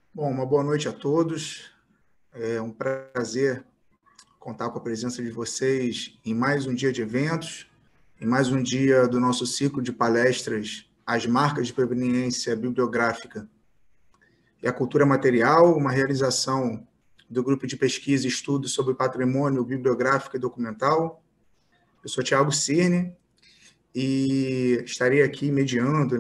Bom, uma boa noite a todos. É um prazer contar com a presença de vocês em mais um dia de eventos, em mais um dia do nosso ciclo de palestras As Marcas de Proveniência Bibliográfica e a Cultura Material, uma realização do Grupo de Pesquisa e Estudo sobre Patrimônio Bibliográfico e Documental. Eu sou Tiago Cirne e estarei aqui mediando,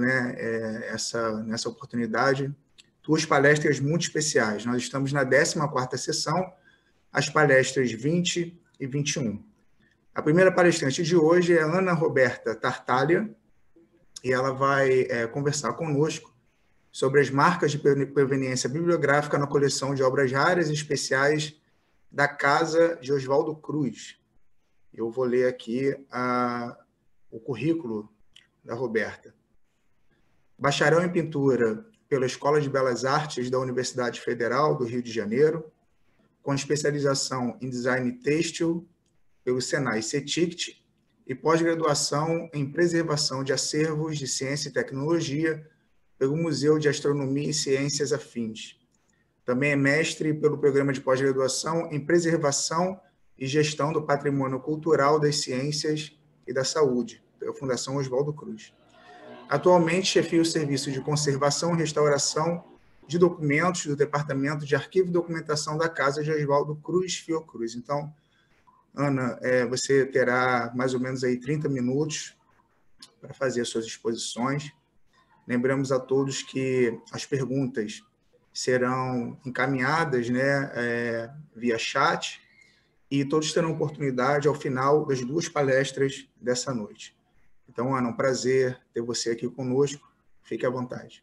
nessa oportunidade, duas palestras muito especiais. Nós estamos na 14ª sessão, as palestras 20 e 21. A primeira palestrante de hoje é Ana Roberta Tartaglia, e ela vai conversar conosco sobre as marcas de proveniência bibliográfica na coleção de obras raras e especiais da Casa de Oswaldo Cruz. Eu vou ler aqui o currículo da Roberta. Bacharel em pintura pela Escola de Belas Artes da Universidade Federal do Rio de Janeiro, com especialização em design têxtil pelo Senai CETICT e pós-graduação em preservação de acervos de ciência e tecnologia pelo Museu de Astronomia e Ciências Afins. Também é mestre pelo programa de pós-graduação em preservação e gestão do patrimônio cultural das ciências e da saúde, pela Fundação Oswaldo Cruz. Atualmente, chefia o Serviço de Conservação e Restauração de Documentos do Departamento de Arquivo e Documentação da Casa de Oswaldo Cruz Fiocruz. Então, Ana, você terá mais ou menos aí 30 minutos para fazer as suas exposições. Lembramos a todos que as perguntas serão encaminhadas via chat e todos terão oportunidade ao final das duas palestras dessa noite. Então, Ana, um prazer ter você aqui conosco. Fique à vontade.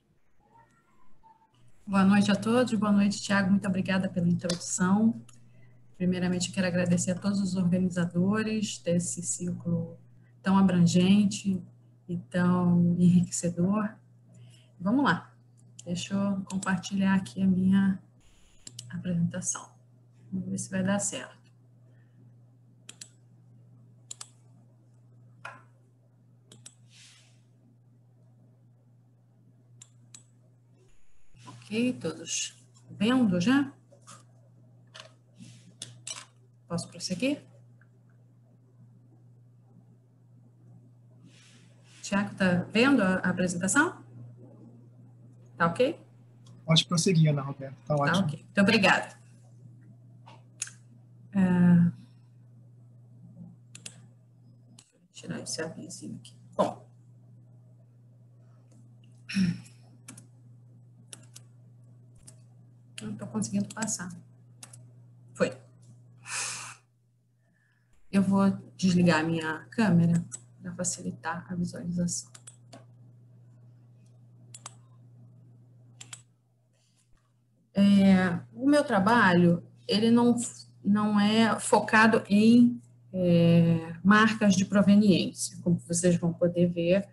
Boa noite a todos. Boa noite, Tiago. Muito obrigada pela introdução. Primeiramente, quero agradecer a todos os organizadores desse ciclo tão abrangente e tão enriquecedor. Vamos lá. Deixa eu compartilhar aqui a minha apresentação. Vamos ver se vai dar certo. Ok, todos vendo já? Posso prosseguir? Tiago, está vendo a apresentação? Tá ok? Pode prosseguir, Ana Roberta. Tá ótimo. Tá ok. Muito obrigada. Deixa eu tirar esse avisinho aqui. Bom. Não estou conseguindo passar. Foi. Eu vou desligar a minha câmera para facilitar a visualização. O meu trabalho, ele não é focado em marcas de proveniência. Como vocês vão poder ver,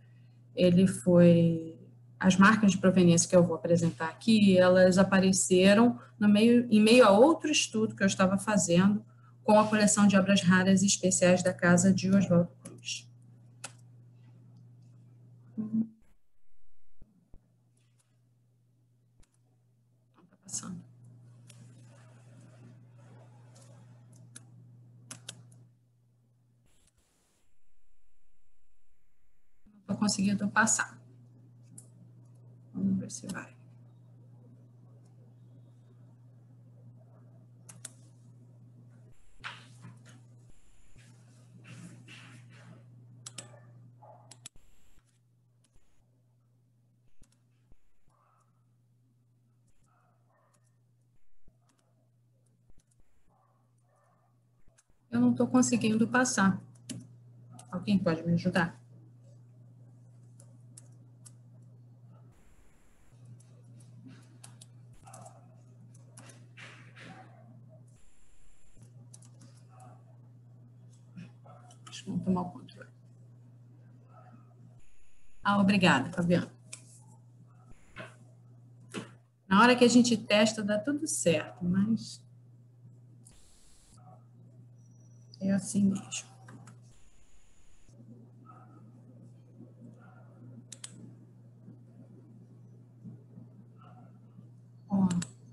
as marcas de proveniência que eu vou apresentar aqui, elas apareceram em meio a outro estudo que eu estava fazendo com a coleção de obras raras e especiais da Casa de Oswaldo Cruz. Não está passando. Não estou conseguindo passar. Vamos ver se vai. Eu não estou conseguindo passar. Alguém pode me ajudar? Vamos tomar o controle. Obrigada, Fabiana. Na hora que a gente testa, dá tudo certo, mas é assim mesmo. Ó,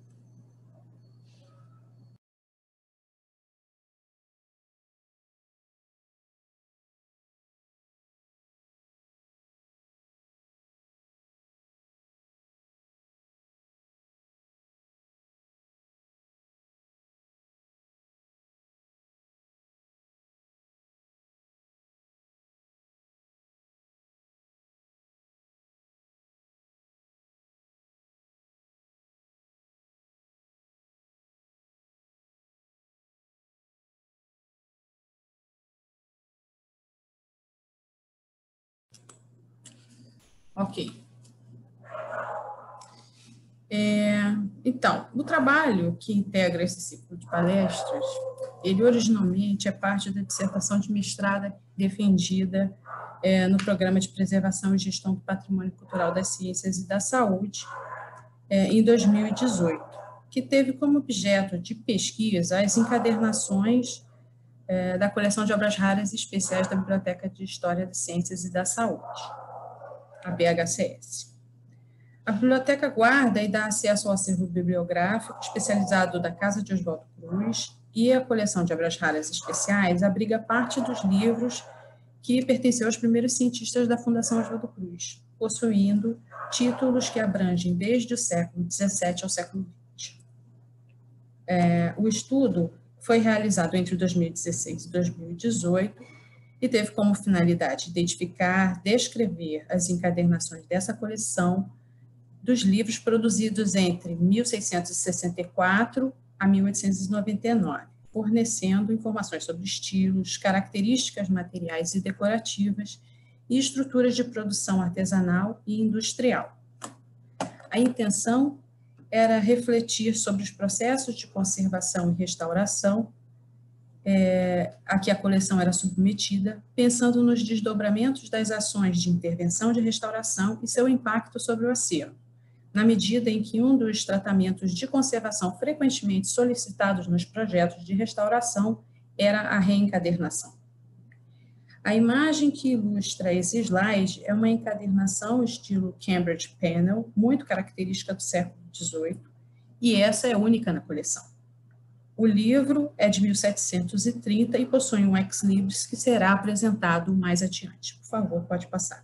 Ok. Então, o trabalho que integra esse ciclo de palestras, ele originalmente é parte da dissertação de mestrado defendida no Programa de Preservação e Gestão do Patrimônio Cultural das Ciências e da Saúde, em 2018, que teve como objeto de pesquisa as encadernações da coleção de obras raras e especiais da Biblioteca de História das Ciências e da Saúde, a BHCS. A biblioteca guarda e dá acesso ao acervo bibliográfico especializado da Casa de Oswaldo Cruz, e a coleção de obras raras especiais abriga parte dos livros que pertenceu aos primeiros cientistas da Fundação Oswaldo Cruz, possuindo títulos que abrangem desde o século XVII ao século XX. O estudo foi realizado entre 2016 e 2018 e teve como finalidade identificar, descrever as encadernações dessa coleção dos livros produzidos entre 1664 a 1899, fornecendo informações sobre estilos, características materiais e decorativas e estruturas de produção artesanal e industrial. A intenção era refletir sobre os processos de conservação e restauração a que a coleção era submetida, pensando nos desdobramentos das ações de intervenção de restauração e seu impacto sobre o acervo, na medida em que um dos tratamentos de conservação frequentemente solicitados nos projetos de restauração era a reencadernação. A imagem que ilustra esse slide é uma encadernação estilo Cambridge Panel, muito característica do século XVIII, e essa é única na coleção. O livro é de 1730 e possui um ex-libris que será apresentado mais adiante. Por favor, pode passar.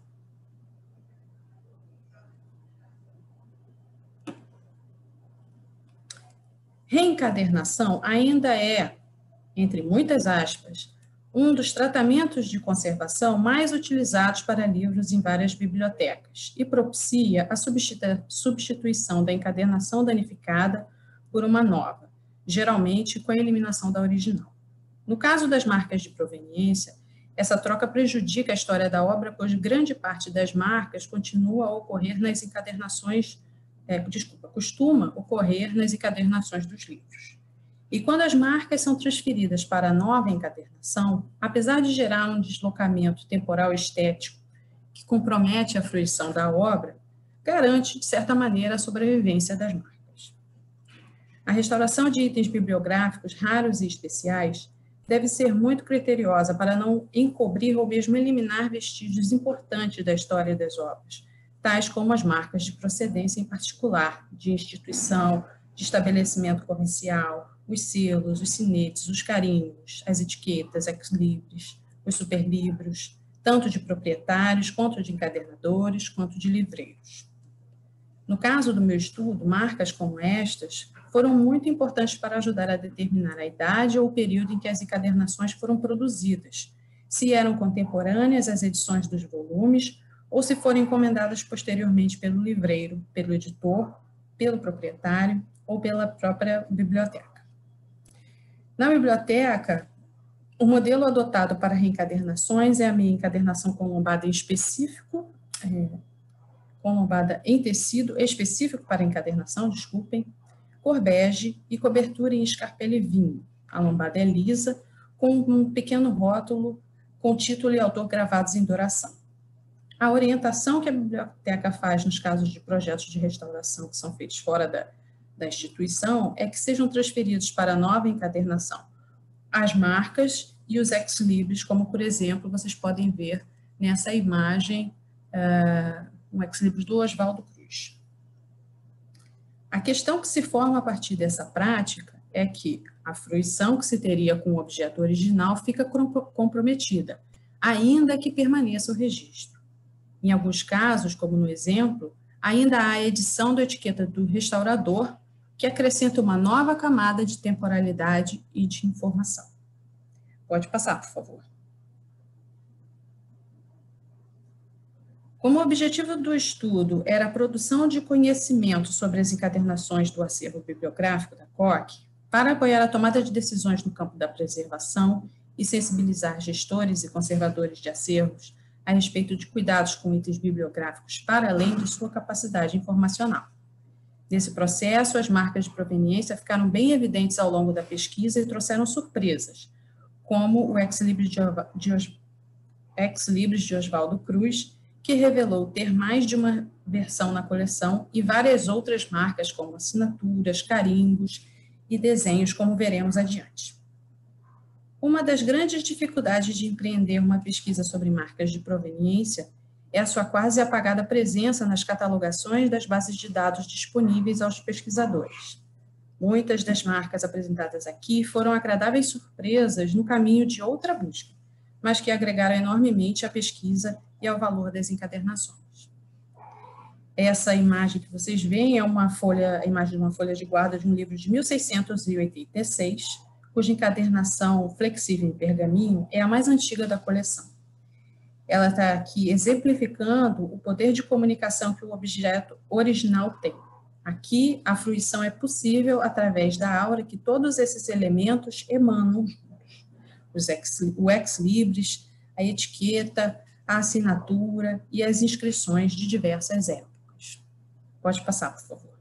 Reencadernação ainda é, entre muitas aspas, um dos tratamentos de conservação mais utilizados para livros em várias bibliotecas e propicia a substituição da encadernação danificada por uma nova, geralmente com a eliminação da original. No caso das marcas de proveniência, essa troca prejudica a história da obra, pois grande parte das marcas continua a ocorrer nas encadernações costuma ocorrer nas encadernações dos livros. E quando as marcas são transferidas para a nova encadernação, apesar de gerar um deslocamento temporal estético que compromete a fruição da obra, garante, de certa maneira, a sobrevivência das marcas. A restauração de itens bibliográficos raros e especiais deve ser muito criteriosa para não encobrir ou mesmo eliminar vestígios importantes da história das obras, tais como as marcas de procedência em particular, de instituição, de estabelecimento comercial, os selos, os sinetes, os carimbos, as etiquetas, ex-libris, os superlibros, tanto de proprietários, quanto de encadernadores, quanto de livreiros. No caso do meu estudo, marcas como estas foram muito importantes para ajudar a determinar a idade ou o período em que as encadernações foram produzidas, se eram contemporâneas às edições dos volumes, ou se foram encomendadas posteriormente pelo livreiro, pelo editor, pelo proprietário ou pela própria biblioteca. Na biblioteca, o modelo adotado para reencadernações é a minha encadernação com lombada em específico, com lombada em tecido específico para encadernação, cor bege e cobertura em escarpele vinho. A lombada é lisa, com um pequeno rótulo com título e autor gravados em douração. A orientação que a biblioteca faz nos casos de projetos de restauração que são feitos fora da instituição é que sejam transferidos para a nova encadernação as marcas e os ex-libris, como, por exemplo, vocês podem ver nessa imagem, um ex-libris do Oswaldo Cruz. A questão que se forma a partir dessa prática é que a fruição que se teria com o objeto original fica comprometida, ainda que permaneça o registro. Em alguns casos, como no exemplo, ainda há a edição da etiqueta do restaurador, que acrescenta uma nova camada de temporalidade e de informação. Pode passar, por favor. Como o objetivo do estudo era a produção de conhecimento sobre as encadernações do acervo bibliográfico da COC, para apoiar a tomada de decisões no campo da preservação e sensibilizar gestores e conservadores de acervos a respeito de cuidados com itens bibliográficos para além de sua capacidade informacional. Nesse processo, as marcas de proveniência ficaram bem evidentes ao longo da pesquisa e trouxeram surpresas, como o Ex Libris de Oswaldo Cruz, que revelou ter mais de uma versão na coleção, e várias outras marcas, como assinaturas, carimbos e desenhos, como veremos adiante. Uma das grandes dificuldades de empreender uma pesquisa sobre marcas de proveniência é a sua quase apagada presença nas catalogações das bases de dados disponíveis aos pesquisadores. Muitas das marcas apresentadas aqui foram agradáveis surpresas no caminho de outra busca, mas que agregaram enormemente à pesquisa e ao valor das encadernações. Essa imagem que vocês veem é a imagem de uma folha de guarda de um livro de 1686, cuja encadernação flexível em pergaminho é a mais antiga da coleção. Ela está aqui exemplificando o poder de comunicação que o objeto original tem. Aqui, a fruição é possível através da aura que todos esses elementos emanam juntos. O ex-libris, a etiqueta, a assinatura e as inscrições de diversas épocas. Pode passar, por favor.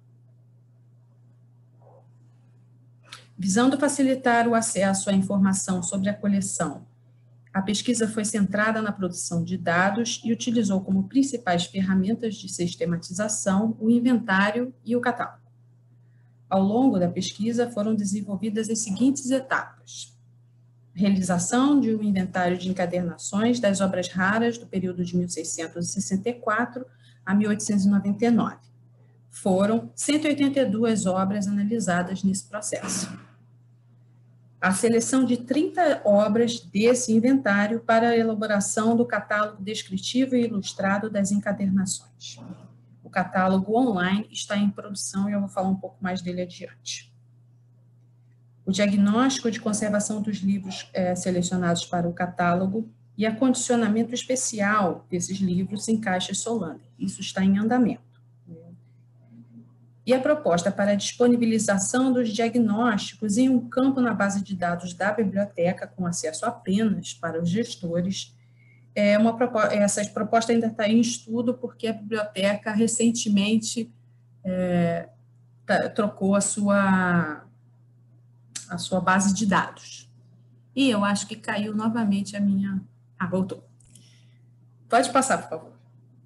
Visando facilitar o acesso à informação sobre a coleção, a pesquisa foi centrada na produção de dados e utilizou como principais ferramentas de sistematização o inventário e o catálogo. Ao longo da pesquisa foram desenvolvidas as seguintes etapas: realização de um inventário de encadernações das obras raras do período de 1664 a 1899. Foram 182 obras analisadas nesse processo. A seleção de 30 obras desse inventário para a elaboração do catálogo descritivo e ilustrado das encadernações. O catálogo online está em produção e eu vou falar um pouco mais dele adiante. O diagnóstico de conservação dos livros selecionados para o catálogo e acondicionamento especial desses livros em caixas Solander. Isso está em andamento. E a proposta para a disponibilização dos diagnósticos em um campo na base de dados da biblioteca, com acesso apenas para os gestores, essa proposta ainda está em estudo, porque a biblioteca recentemente trocou a sua base de dados. E eu acho que caiu novamente a minha... Ah, voltou. Pode passar, por favor.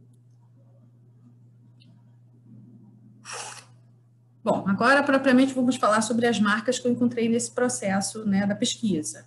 Bom, agora, propriamente, vamos falar sobre as marcas que eu encontrei nesse processo, né, da pesquisa.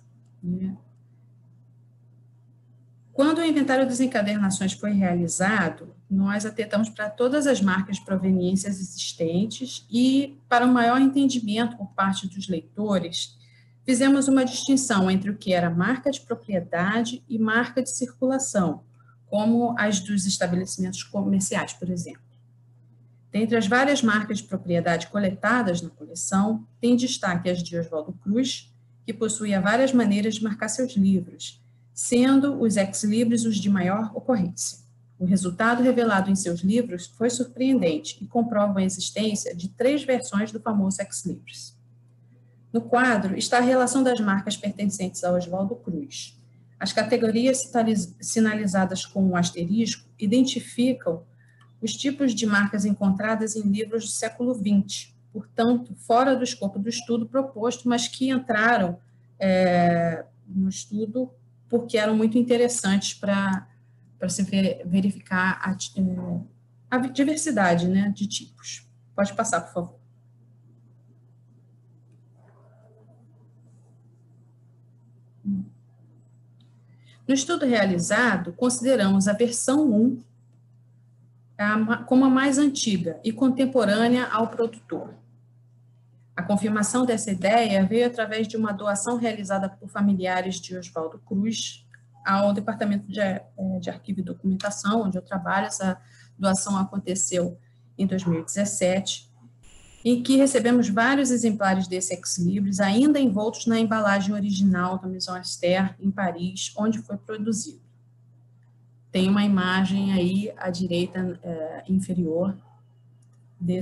Quando o inventário das encadernações foi realizado, nós atentamos para todas as marcas de proveniências existentes e, para um maior entendimento por parte dos leitores, fizemos uma distinção entre o que era marca de propriedade e marca de circulação, como as dos estabelecimentos comerciais, por exemplo. Dentre as várias marcas de propriedade coletadas na coleção, tem destaque as de Oswaldo Cruz, que possuía várias maneiras de marcar seus livros, sendo os ex-libris os de maior ocorrência. O resultado revelado em seus livros foi surpreendente e comprova a existência de 3 versões do famoso ex-libris. No quadro está a relação das marcas pertencentes a Oswaldo Cruz. As categorias sinalizadas com um asterisco identificam os tipos de marcas encontradas em livros do século XX, portanto, fora do escopo do estudo proposto, mas que entraram no estudo porque eram muito interessantes para se verificar a diversidade, né, de tipos. Pode passar, por favor. No estudo realizado, consideramos a versão 1 como a mais antiga e contemporânea ao produtor. A confirmação dessa ideia veio através de uma doação realizada por familiares de Oswaldo Cruz ao Departamento de Arquivo e Documentação, onde eu trabalho. Essa doação aconteceu em 2017, em que recebemos vários exemplares desse ex-libris, ainda envoltos na embalagem original da Maison Esther, em Paris, onde foi produzido. Tem uma imagem aí à direita inferior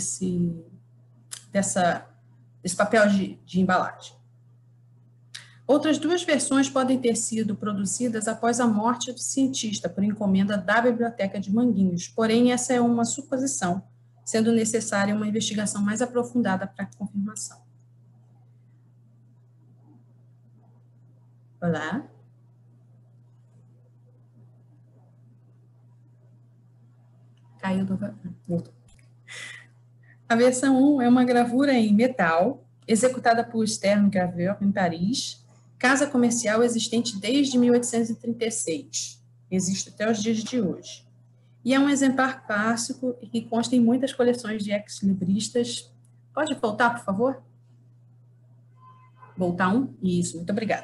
desse papel de embalagem. Outras 2 versões podem ter sido produzidas após a morte do cientista, por encomenda da Biblioteca de Manguinhos, porém essa é uma suposição, sendo necessária uma investigação mais aprofundada para confirmação. Olá. Caiu do... Voltou. A versão 1 é uma gravura em metal, executada por Stern Graveur, em Paris, casa comercial existente desde 1836, existe até os dias de hoje. E é um exemplar clássico e que consta em muitas coleções de ex-libristas. Pode voltar, por favor? Voltar um? Isso, muito obrigada.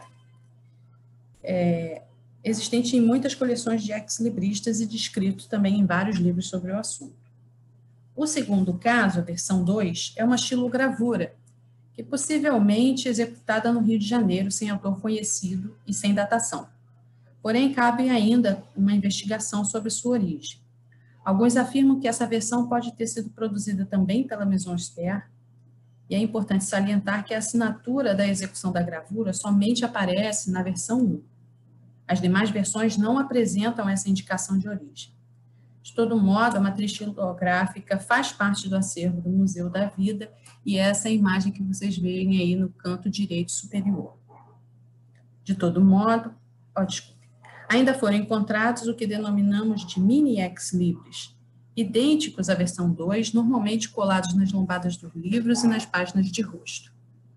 Existente em muitas coleções de ex-libristas e descrito também em vários livros sobre o assunto. O segundo caso, a versão 2, é uma estilogravura, que possivelmente executada no Rio de Janeiro, sem autor conhecido e sem datação. Porém, cabe ainda uma investigação sobre sua origem. Alguns afirmam que essa versão pode ter sido produzida também pela Maison Stern, e é importante salientar que a assinatura da execução da gravura somente aparece na versão 1. As demais versões não apresentam essa indicação de origem. De todo modo, a matriz estilográfica faz parte do acervo do Museu da Vida, e essa é a imagem que vocês veem aí no canto direito superior. De todo modo, ainda foram encontrados o que denominamos de mini ex-libris, idênticos à versão 2, normalmente colados nas lombadas dos livros e nas páginas de rosto.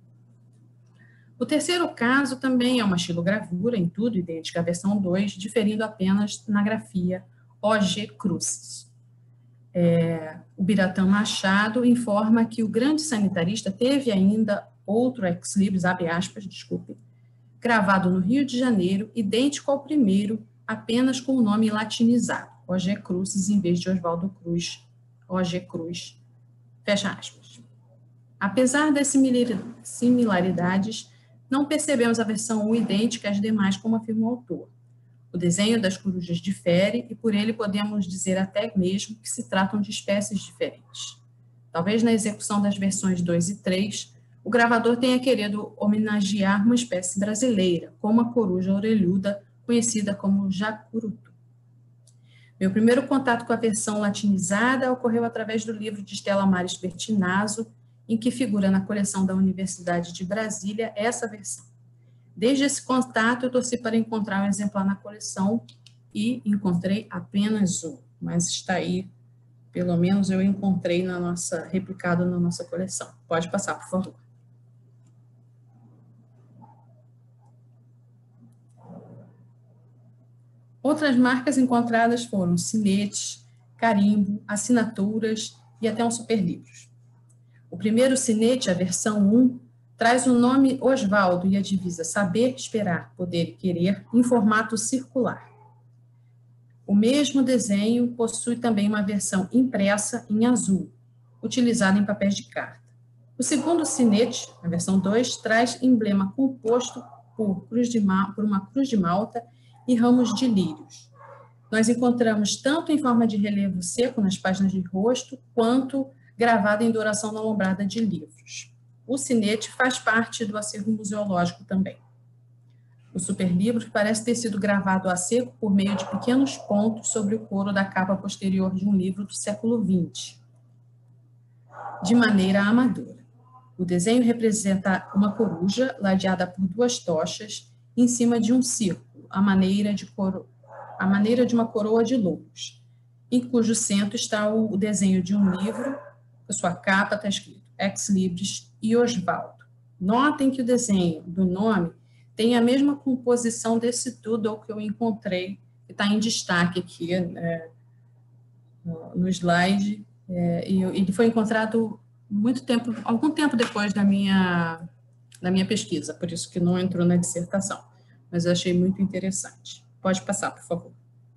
O terceiro caso também é uma estilogravura, em tudo idêntica à versão 2, diferindo apenas na grafia O.G. Crucis. O Biratã Machado informa que o grande sanitarista teve ainda outro ex-libris, abre aspas, desculpe, gravado no Rio de Janeiro, idêntico ao primeiro, apenas com o nome latinizado, O.G. Crucis, em vez de Oswaldo Cruz, O.G. Cruz, fecha aspas. Apesar das similaridades, não percebemos a versão 1 idêntica às demais, como afirma o autor. O desenho das corujas difere e por ele podemos dizer até mesmo que se tratam de espécies diferentes. Talvez na execução das versões 2 e 3, o gravador tenha querido homenagear uma espécie brasileira, como a coruja orelhuda, conhecida como jacurutu. Meu primeiro contato com a versão latinizada ocorreu através do livro de Stella Maris Bertinazzo, em que figura na coleção da Universidade de Brasília essa versão. Desde esse contato, eu torci para encontrar um exemplar na coleção e encontrei apenas um, mas está aí, pelo menos eu encontrei replicado na nossa coleção. Pode passar, por favor. Outras marcas encontradas foram sinetes, carimbo, assinaturas e até um superlivros. O primeiro sinete, a versão 1, traz o nome Oswaldo e a divisa saber, esperar, poder e querer em formato circular. O mesmo desenho possui também uma versão impressa em azul, utilizada em papéis de carta. O segundo sinete, a versão 2, traz emblema composto por uma cruz de malta e ramos de lírios. Nós encontramos tanto em forma de relevo seco nas páginas de rosto, quanto gravado em douração na lombrada de livros. O sinete faz parte do acervo museológico também. O superlivro parece ter sido gravado a seco por meio de pequenos pontos sobre o couro da capa posterior de um livro do século XX, de maneira amadora. O desenho representa uma coruja ladeada por 2 tochas em cima de um círculo, à maneira de uma coroa de louros, em cujo centro está o desenho de um livro, a sua capa está escrito Ex Libris e Oswaldo. Notem que o desenho do nome tem a mesma composição desse doodle que eu encontrei, que está em destaque aqui no slide, e ele foi encontrado algum tempo depois da minha pesquisa, por isso que não entrou na dissertação, mas eu achei muito interessante. Pode passar, por favor.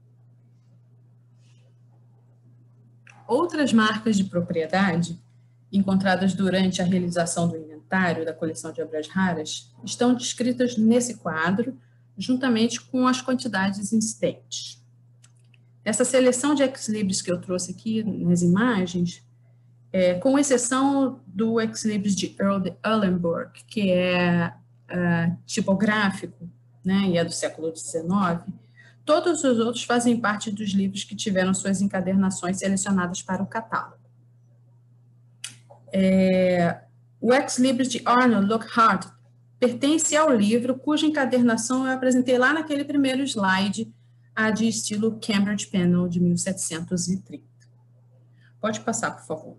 Outras marcas de propriedade encontradas durante a realização do inventário da coleção de obras raras estão descritas nesse quadro, juntamente com as quantidades existentes. Essa seleção de ex-libris que eu trouxe aqui nas imagens, com exceção do ex-libris de Earl de Uhlenburg, que é tipográfico, né, e é do século XIX, todos os outros fazem parte dos livros que tiveram suas encadernações selecionadas para o catálogo. O Ex Libris de Arnold Lockhart pertence ao livro cuja encadernação eu apresentei lá naquele primeiro slide, a de estilo Cambridge Panel de 1730. Pode passar, por favor.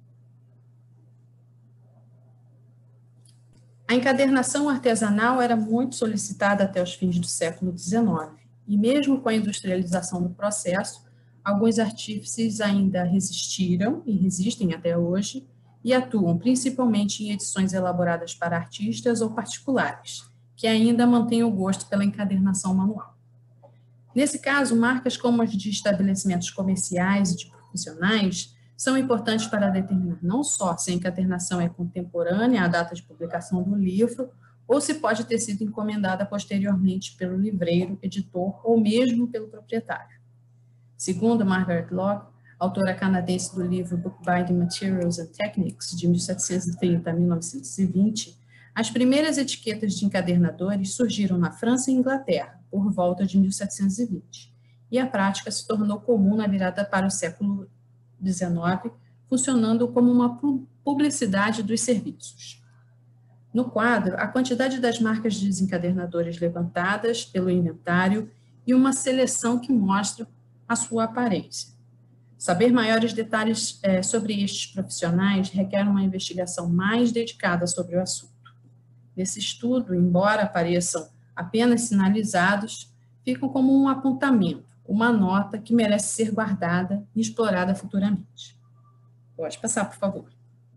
A encadernação artesanal era muito solicitada até os fins do século XIX, e mesmo com a industrialização do processo, alguns artífices ainda resistiram e resistem até hoje e atuam principalmente em edições elaboradas para artistas ou particulares, que ainda mantêm o gosto pela encadernação manual. Nesse caso, marcas como as de estabelecimentos comerciais e de profissionais são importantes para determinar não só se a encadernação é contemporânea à data de publicação do livro, ou se pode ter sido encomendada posteriormente pelo livreiro, editor ou mesmo pelo proprietário. Segundo Margaret Lock, autora canadense do livro Bookbinding Materials and Techniques, de 1730 a 1920, as primeiras etiquetas de encadernadores surgiram na França e Inglaterra, por volta de 1720, e a prática se tornou comum na virada para o século XIX, funcionando como uma publicidade dos serviços. No quadro, a quantidade das marcas de desencadernadores levantadas pelo inventário e uma seleção que mostra a sua aparência. Saber maiores detalhes sobre estes profissionais requer uma investigação mais dedicada sobre o assunto. Nesse estudo, embora apareçam apenas sinalizados, ficam como um apontamento, uma nota que merece ser guardada e explorada futuramente. Pode passar, por favor.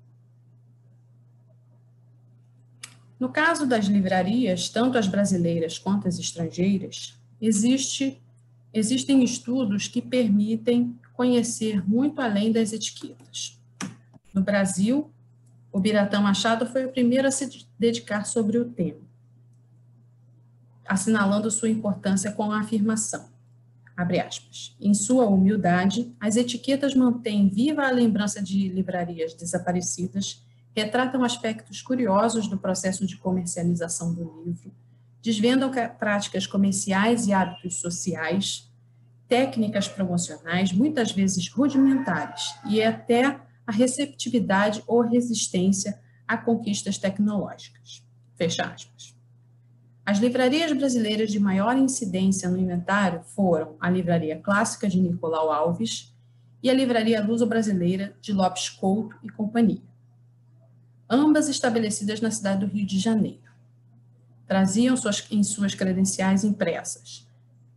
No caso das livrarias, tanto as brasileiras quanto as estrangeiras, existem estudos que permitem conhecer muito além das etiquetas. No Brasil, o Biratã Machado foi o primeiro a se dedicar sobre o tema, assinalando sua importância com a afirmação, abre aspas, em sua humildade, as etiquetas mantêm viva a lembrança de livrarias desaparecidas, retratam aspectos curiosos do processo de comercialização do livro, desvendam práticas comerciais e hábitos sociais, técnicas promocionais, muitas vezes rudimentares, e até a receptividade ou resistência a conquistas tecnológicas. Fecha aspas. As livrarias brasileiras de maior incidência no inventário foram a Livraria Clássica de Nicolau Alves e a Livraria Luso-Brasileira de Lopes Couto e Companhia, ambas estabelecidas na cidade do Rio de Janeiro. Traziam em suas credenciais impressas.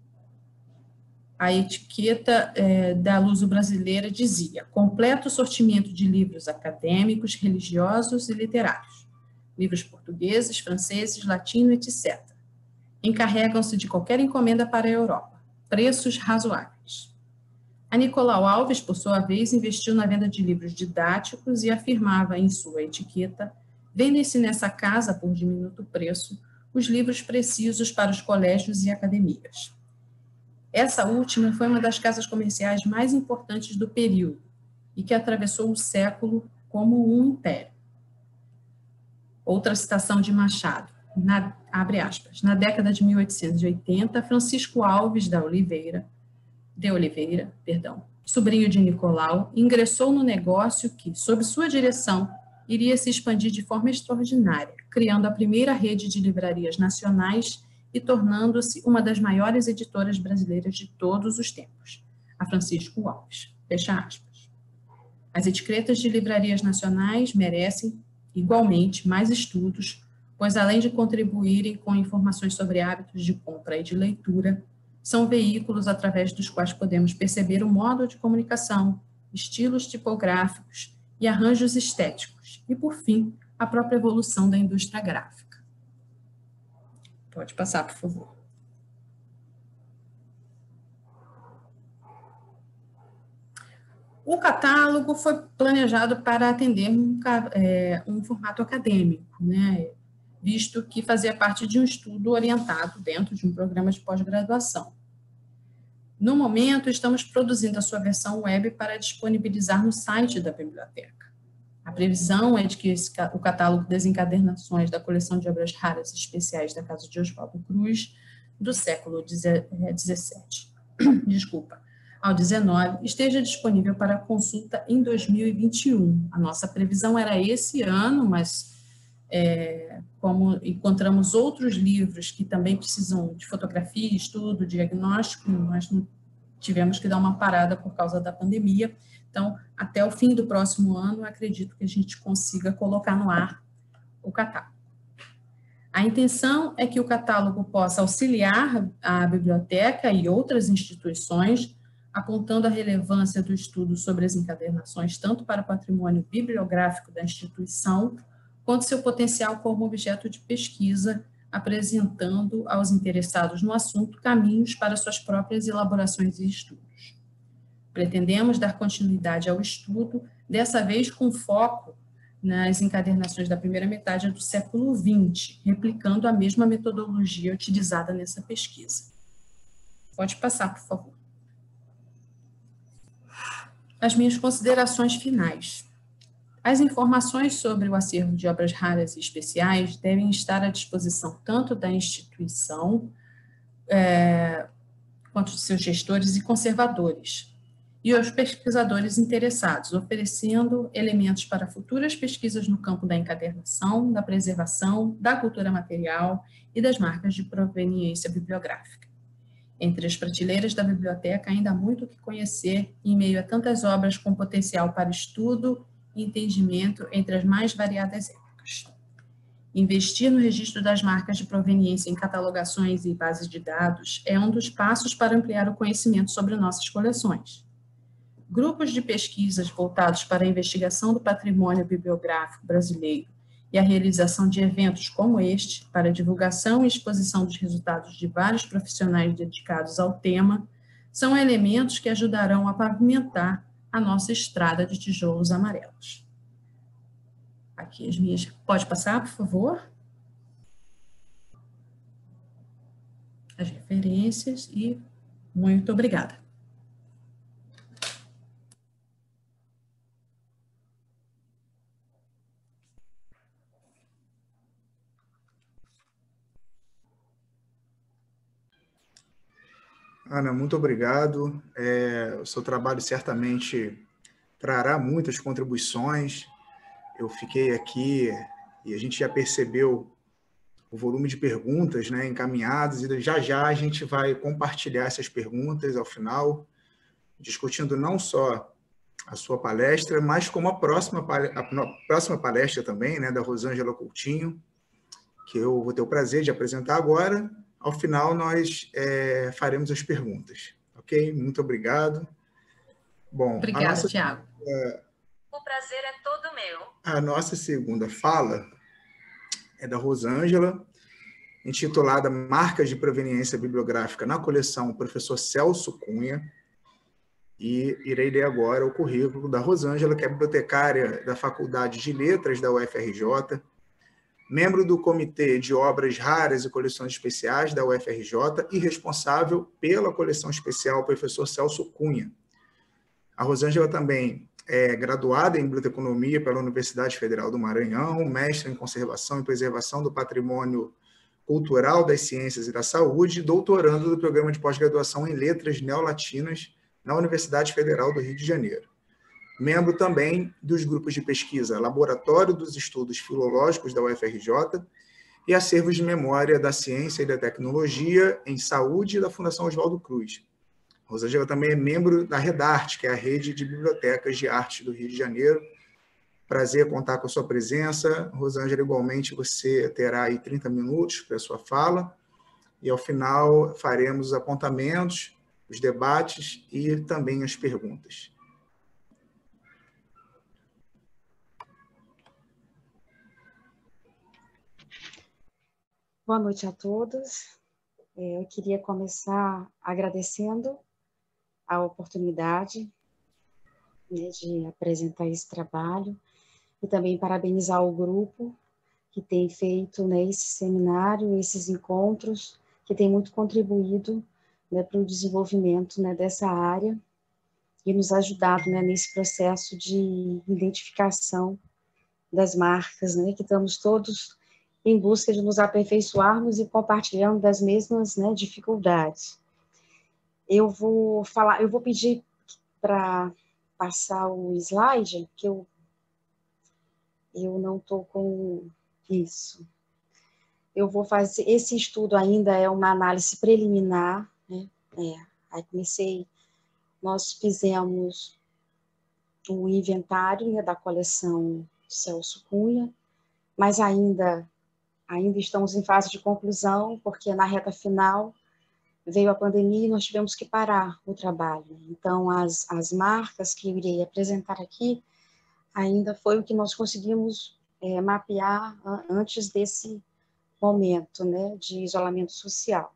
A etiqueta da Luso-Brasileira dizia: completo sortimento de livros acadêmicos, religiosos e literários, livros portugueses, franceses, latino, etc. Encarregam-se de qualquer encomenda para a Europa. Preços razoáveis. A Nicolau Alves, por sua vez, investiu na venda de livros didáticos e afirmava em sua etiqueta: vendem-se nessa casa, por diminuto preço, os livros precisos para os colégios e academias. Essa última foi uma das casas comerciais mais importantes do período e que atravessou o século como um império. Outra citação de Machado, abre aspas, na década de 1880, Francisco Alves de Oliveira, sobrinho de Nicolau, ingressou no negócio que, sob sua direção, iria se expandir de forma extraordinária, criando a primeira rede de livrarias nacionais e tornando-se uma das maiores editoras brasileiras de todos os tempos, a Francisco Alves. Fecha aspas. As etiquetas de livrarias nacionais merecem, igualmente, mais estudos, pois, além de contribuírem com informações sobre hábitos de compra e de leitura, são veículos através dos quais podemos perceber o modo de comunicação, estilos tipográficos e arranjos estéticos, e, por fim, a própria evolução da indústria gráfica. Pode passar, por favor. O catálogo foi planejado para atender um formato acadêmico, né, visto que fazia parte de um estudo orientado dentro de um programa de pós-graduação. No momento, estamos produzindo a sua versão web para disponibilizar no site da biblioteca. A previsão é de que o catálogo Desencadernações da coleção de obras raras e especiais da Casa de Oswaldo Cruz, do século XVII, ao XIX, esteja disponível para consulta em 2021. A nossa previsão era esse ano, mas como encontramos outros livros que também precisam de fotografia, estudo, diagnóstico, nós não tivemos que dar uma parada por causa da pandemia. Então, até o fim do próximo ano, acredito que a gente consiga colocar no ar o catálogo. A intenção é que o catálogo possa auxiliar a biblioteca e outras instituições, apontando a relevância do estudo sobre as encadernações, tanto para o patrimônio bibliográfico da instituição, quanto seu potencial como objeto de pesquisa, apresentando aos interessados no assunto caminhos para suas próprias elaborações e estudos. Pretendemos dar continuidade ao estudo, dessa vez com foco nas encadernações da primeira metade do século XX, replicando a mesma metodologia utilizada nessa pesquisa. Pode passar, por favor. As minhas considerações finais. As informações sobre o acervo de obras raras e especiais devem estar à disposição tanto da instituição quanto de seus gestores e conservadores, e aos pesquisadores interessados, oferecendo elementos para futuras pesquisas no campo da encadernação, da preservação, da cultura material e das marcas de proveniência bibliográfica. Entre as prateleiras da biblioteca ainda há muito o que conhecer, em meio a tantas obras com potencial para estudo e entendimento entre as mais variadas épocas. Investir no registro das marcas de proveniência em catalogações e bases de dados é um dos passos para ampliar o conhecimento sobre nossas coleções. Grupos de pesquisas voltados para a investigação do patrimônio bibliográfico brasileiro e a realização de eventos como este, para divulgação e exposição dos resultados de vários profissionais dedicados ao tema, são elementos que ajudarão a pavimentar a nossa estrada de tijolos amarelos. Aqui as minhas... Pode passar, por favor? As referências e muito obrigada. Ana, muito obrigado. O seu trabalho certamente trará muitas contribuições. Eu fiquei aqui e a gente já percebeu o volume de perguntas, né, encaminhadas, e já a gente vai compartilhar essas perguntas ao final, discutindo não só a sua palestra, mas como a próxima palestra também, né, da Rosângela Coutinho, que eu vou ter o prazer de apresentar agora. Ao final, nós faremos as perguntas. Ok? Muito obrigado. Bom, obrigada, Tiago. O prazer é todo meu. A nossa segunda fala é da Rosângela, intitulada Marcas de Proveniência Bibliográfica na coleção Professor Celso Cunha. E irei ler agora o currículo da Rosângela, que é bibliotecária da Faculdade de Letras da UFRJ, membro do Comitê de Obras Raras e Coleções Especiais da UFRJ e responsável pela coleção especial Professor Celso Cunha. A Rosângela também é graduada em Biblioteconomia pela Universidade Federal do Maranhão, mestre em Conservação e Preservação do Patrimônio Cultural das Ciências e da Saúde, doutorando do Programa de Pós-Graduação em Letras Neolatinas na Universidade Federal do Rio de Janeiro. Membro também dos grupos de pesquisa Laboratório dos Estudos Filológicos da UFRJ e Acervos de Memória da Ciência e da Tecnologia em Saúde da Fundação Oswaldo Cruz. Rosângela também é membro da Redarte, que é a Rede de Bibliotecas de Arte do Rio de Janeiro. Prazer contar com a sua presença. Rosângela, igualmente, você terá aí 30 minutos para a sua fala, e ao final faremos os apontamentos, os debates e também as perguntas. Boa noite a todos. Eu queria começar agradecendo a oportunidade, né, de apresentar esse trabalho e também parabenizar o grupo que tem feito, né, esse seminário, esses encontros, que tem muito contribuído, né, para o desenvolvimento, né, dessa área e nos ajudado, né, nesse processo de identificação das marcas, né, que estamos todos em busca de nos aperfeiçoarmos e compartilhando das mesmas, né, dificuldades. Eu vou pedir para passar o slide, que eu não estou com isso. Eu vou fazer, esse estudo ainda é uma análise preliminar, né? Aí nós fizemos o inventário, né, da coleção Celso Cunha, mas ainda estamos em fase de conclusão, porque na reta final veio a pandemia e nós tivemos que parar o trabalho. Então, as marcas que eu irei apresentar aqui ainda foi o que nós conseguimos mapear antes desse momento, né, de isolamento social.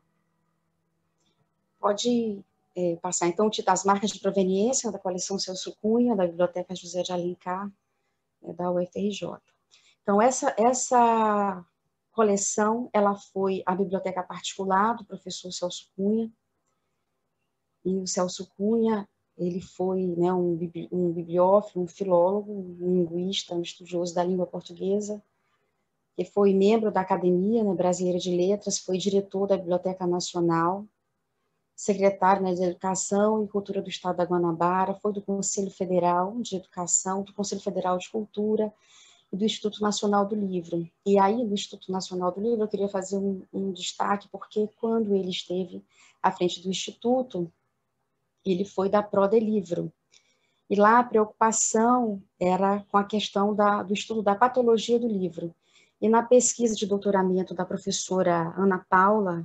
Pode passar, então, as marcas de proveniência da coleção Celso Cunha, da Biblioteca José de Alencar, da UFRJ. Então, essa coleção, ela foi a biblioteca particular do professor Celso Cunha, e o Celso Cunha, ele foi, né, um bibliófilo, um filólogo, um linguista, um estudioso da língua portuguesa, que foi membro da Academia, né, Brasileira de Letras, foi diretor da Biblioteca Nacional, secretário, né, de Educação e Cultura do Estado da Guanabara, foi do Conselho Federal de Educação, do Conselho Federal de Cultura e do Instituto Nacional do Livro. E aí, no Instituto Nacional do Livro, eu queria fazer um destaque, porque quando ele esteve à frente do Instituto, ele foi da Prodelivro. E lá a preocupação era com a questão do estudo da patologia do livro. E na pesquisa de doutoramento da professora Ana Paula,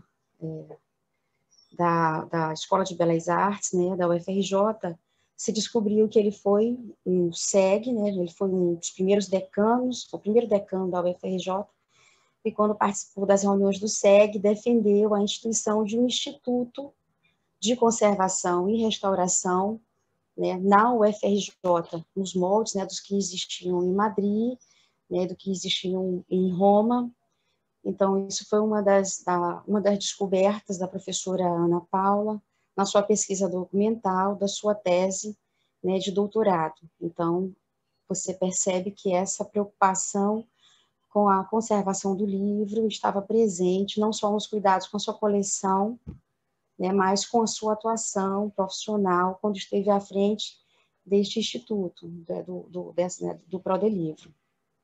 da Escola de Belas Artes, né, da UFRJ, se descobriu que ele foi um SEG, né, ele foi um dos primeiros decanos, o primeiro decano da UFRJ, e quando participou das reuniões do SEG, defendeu a instituição de um instituto de conservação e restauração, né, na UFRJ, nos moldes, né, dos que existiam em Madrid, né, do que existiam em Roma. Então, isso foi uma das descobertas da professora Ana Paula na sua pesquisa documental, da sua tese, né, de doutorado. Então, você percebe que essa preocupação com a conservação do livro estava presente, não só nos cuidados com a sua coleção, né, mas com a sua atuação profissional, quando esteve à frente deste instituto, do Prodelivro.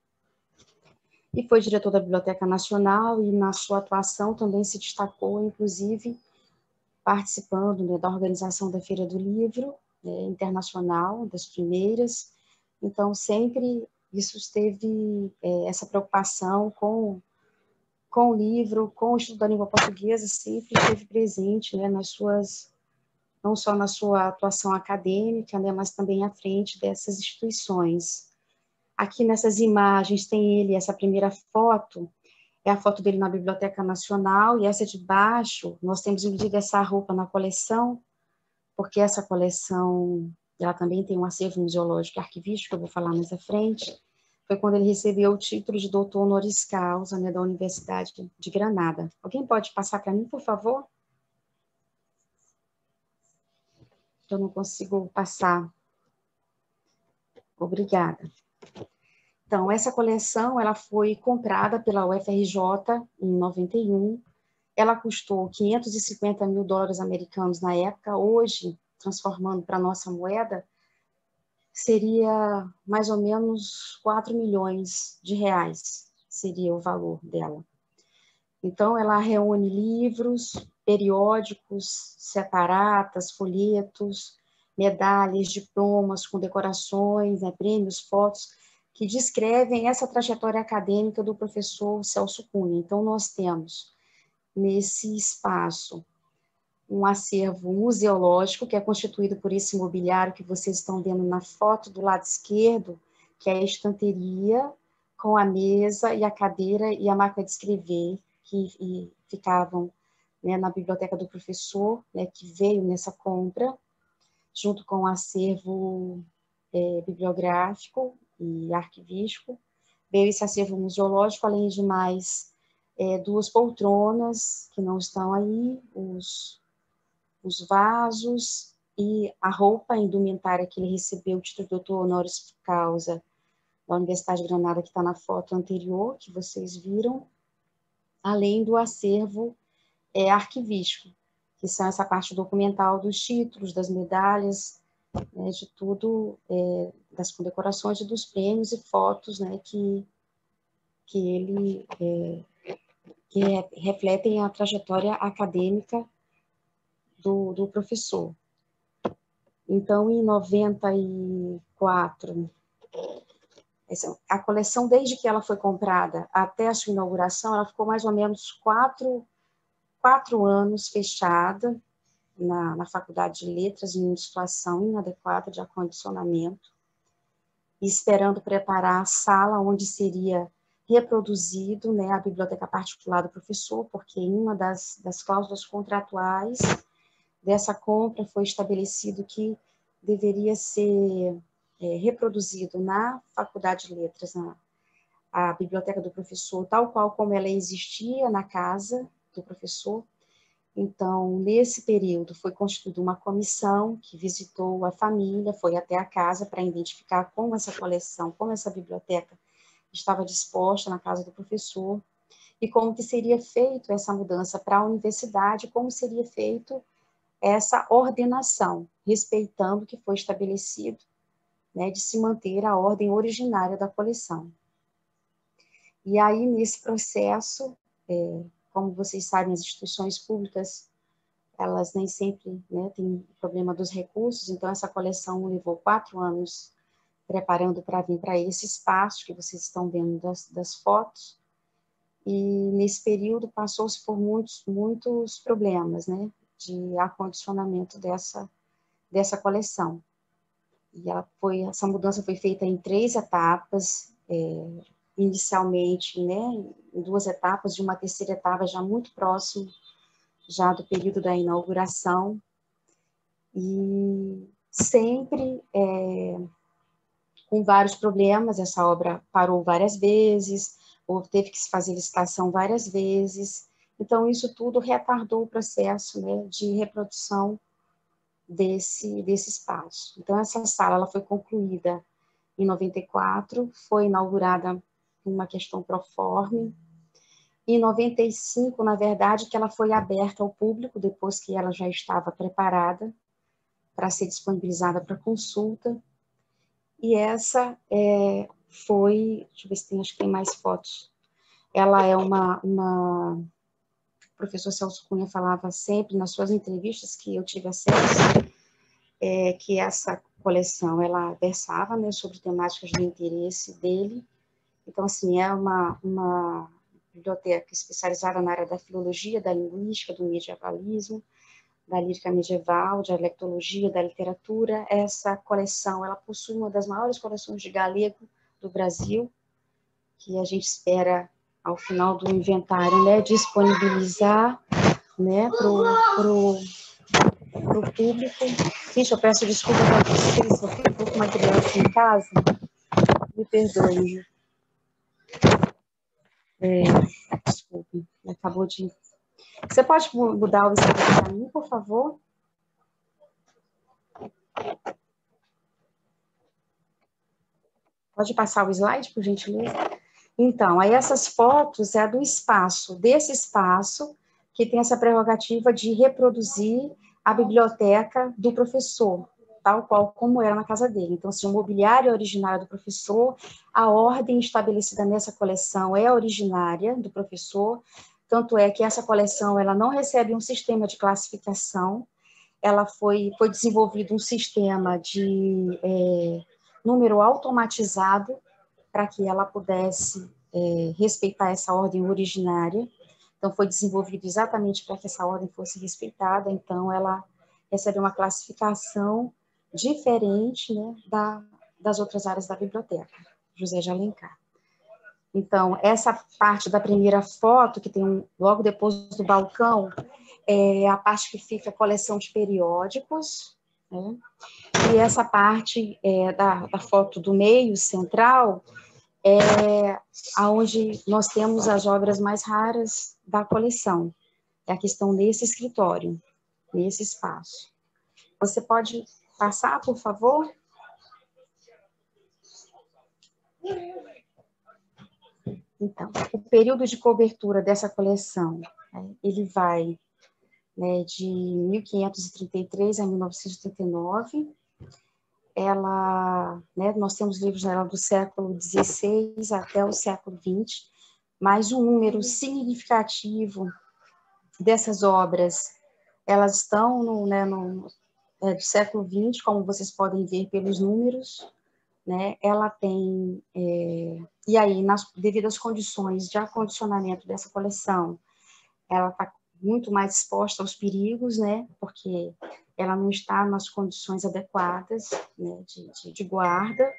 E foi diretor da Biblioteca Nacional, e na sua atuação também se destacou, inclusive, participando, né, da organização da Feira do Livro, né, internacional, das primeiras. Então, sempre isso esteve, essa preocupação com o livro, com o estudo da língua portuguesa, sempre esteve presente, né, não só na sua atuação acadêmica, né, mas também à frente dessas instituições. Aqui nessas imagens tem ele, essa primeira foto, é a foto dele na Biblioteca Nacional, e essa de baixo, nós temos inclusive essa roupa na coleção, porque essa coleção, ela também tem um acervo museológico e arquivístico, que eu vou falar mais à frente. Foi quando ele recebeu o título de doutor honoris causa, né, da Universidade de Granada. Alguém pode passar para mim, por favor? Eu não consigo passar. Obrigada. Então, essa coleção, ela foi comprada pela UFRJ em 91. Ela custou $550 mil americanos na época. Hoje, transformando para a nossa moeda, seria mais ou menos 4 milhões de reais, seria o valor dela. Então, ela reúne livros, periódicos, separatas, folhetos, medalhas, diplomas com decorações, né, prêmios, fotos, que descrevem essa trajetória acadêmica do professor Celso Cunha. Então, nós temos, nesse espaço, um acervo museológico, que é constituído por esse mobiliário que vocês estão vendo na foto do lado esquerdo, que é a estanteria, com a mesa e a cadeira e a máquina de escrever, que ficavam, né, na biblioteca do professor, né, que veio nessa compra, junto com o acervo bibliográfico e arquivístico. Veio esse acervo museológico, além de mais 2 poltronas, que não estão aí, os vasos e a roupa, a indumentária que ele recebeu o título de doutor honoris causa da Universidade de Granada, que está na foto anterior, que vocês viram, além do acervo arquivístico, que são essa parte documental dos títulos, das medalhas, né, de tudo, das condecorações e dos prêmios e fotos, né, que refletem a trajetória acadêmica do professor. Então, em 94, a coleção, desde que ela foi comprada até a sua inauguração, ela ficou mais ou menos 4 anos fechada na Faculdade de Letras, em uma situação inadequada de acondicionamento, esperando preparar a sala onde seria reproduzido, né, a biblioteca particular do professor, porque em uma das cláusulas contratuais dessa compra foi estabelecido que deveria ser reproduzido na Faculdade de Letras, a biblioteca do professor, tal qual como ela existia na casa do professor. Então, nesse período, foi constituída uma comissão que visitou a família, foi até a casa para identificar como essa coleção, como essa biblioteca estava disposta na casa do professor, e como que seria feito essa mudança para a universidade, como seria feito essa ordenação, respeitando o que foi estabelecido, né, de se manter a ordem originária da coleção. E aí, nesse processo, como vocês sabem, as instituições públicas, elas nem sempre, né, têm o problema dos recursos, então essa coleção levou 4 anos preparando para vir para esse espaço que vocês estão vendo das fotos, e nesse período passou-se por muitos problemas, né, de acondicionamento dessa coleção. E essa mudança foi feita em 3 etapas, inicialmente, né, em 2 etapas, de uma terceira etapa já muito próximo, já do período da inauguração, e sempre com vários problemas. Essa obra parou várias vezes, ou teve que se fazer licitação várias vezes, então isso tudo retardou o processo, né, de reprodução desse espaço. Então essa sala ela foi concluída em 94, foi inaugurada uma questão proforme. Em 95, na verdade, que ela foi aberta ao público, depois que ela já estava preparada para ser disponibilizada para consulta. E essa foi, deixa eu ver se tem, acho que tem mais fotos. Ela é o professor Celso Cunha falava sempre nas suas entrevistas que eu tive acesso, que essa coleção, ela versava, né, sobre temáticas de interesse dele. Então, assim, é uma biblioteca especializada na área da filologia, da linguística, do medievalismo, da lírica medieval, dialectologia, da literatura. Essa coleção, ela possui uma das maiores coleções de galego do Brasil, que a gente espera, ao final do inventário, né, disponibilizar, né, pro público. Gente, eu peço desculpa para vocês, eu estou com uma criança em casa, me perdoem. Desculpe, acabou de... Você pode mudar o slide para mim, por favor? Pode passar o slide, por gentileza? Então, aí essas fotos é do espaço, desse espaço, que tem essa prerrogativa de reproduzir a biblioteca do professor, tal qual como era na casa dele. Então, se o mobiliário é originário do professor, a ordem estabelecida nessa coleção é originária do professor, tanto é que essa coleção ela não recebe um sistema de classificação, ela foi desenvolvido um sistema de número automatizado para que ela pudesse respeitar essa ordem originária. Então, foi desenvolvido exatamente para que essa ordem fosse respeitada, então ela recebe uma classificação diferente, né, das outras áreas da biblioteca, José de Alencar. Então, essa parte da primeira foto, que tem logo depois do balcão, é a parte que fica a coleção de periódicos, né? E essa parte da foto do meio, central, onde nós temos as obras mais raras da coleção, é a que estão nesse escritório, nesse espaço. Você pode passar, por favor? Então, o período de cobertura dessa coleção, ele vai, né, de 1533 a 1939. Ela, né, nós temos livros dela do século XVI até o século XX, mas um número significativo dessas obras, elas estão do século XX, como vocês podem ver pelos números, né? Ela tem, e aí, devido às condições de acondicionamento dessa coleção, ela está muito mais exposta aos perigos, né? Porque ela não está nas condições adequadas, né, de guarda,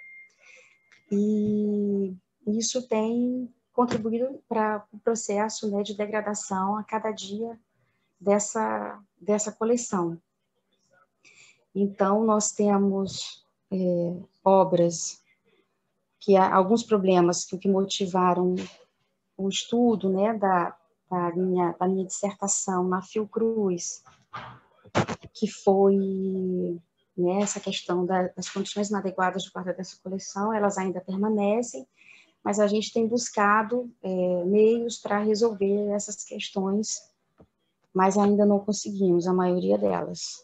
e isso tem contribuído para o processo, né, de degradação a cada dia dessa coleção. Então, nós temos obras que há alguns problemas que motivaram o estudo, né, da minha dissertação na Fiocruz, que foi, né, essa questão das condições inadequadas de guarda dessa coleção. Elas ainda permanecem, mas a gente tem buscado meios para resolver essas questões, mas ainda não conseguimos, a maioria delas.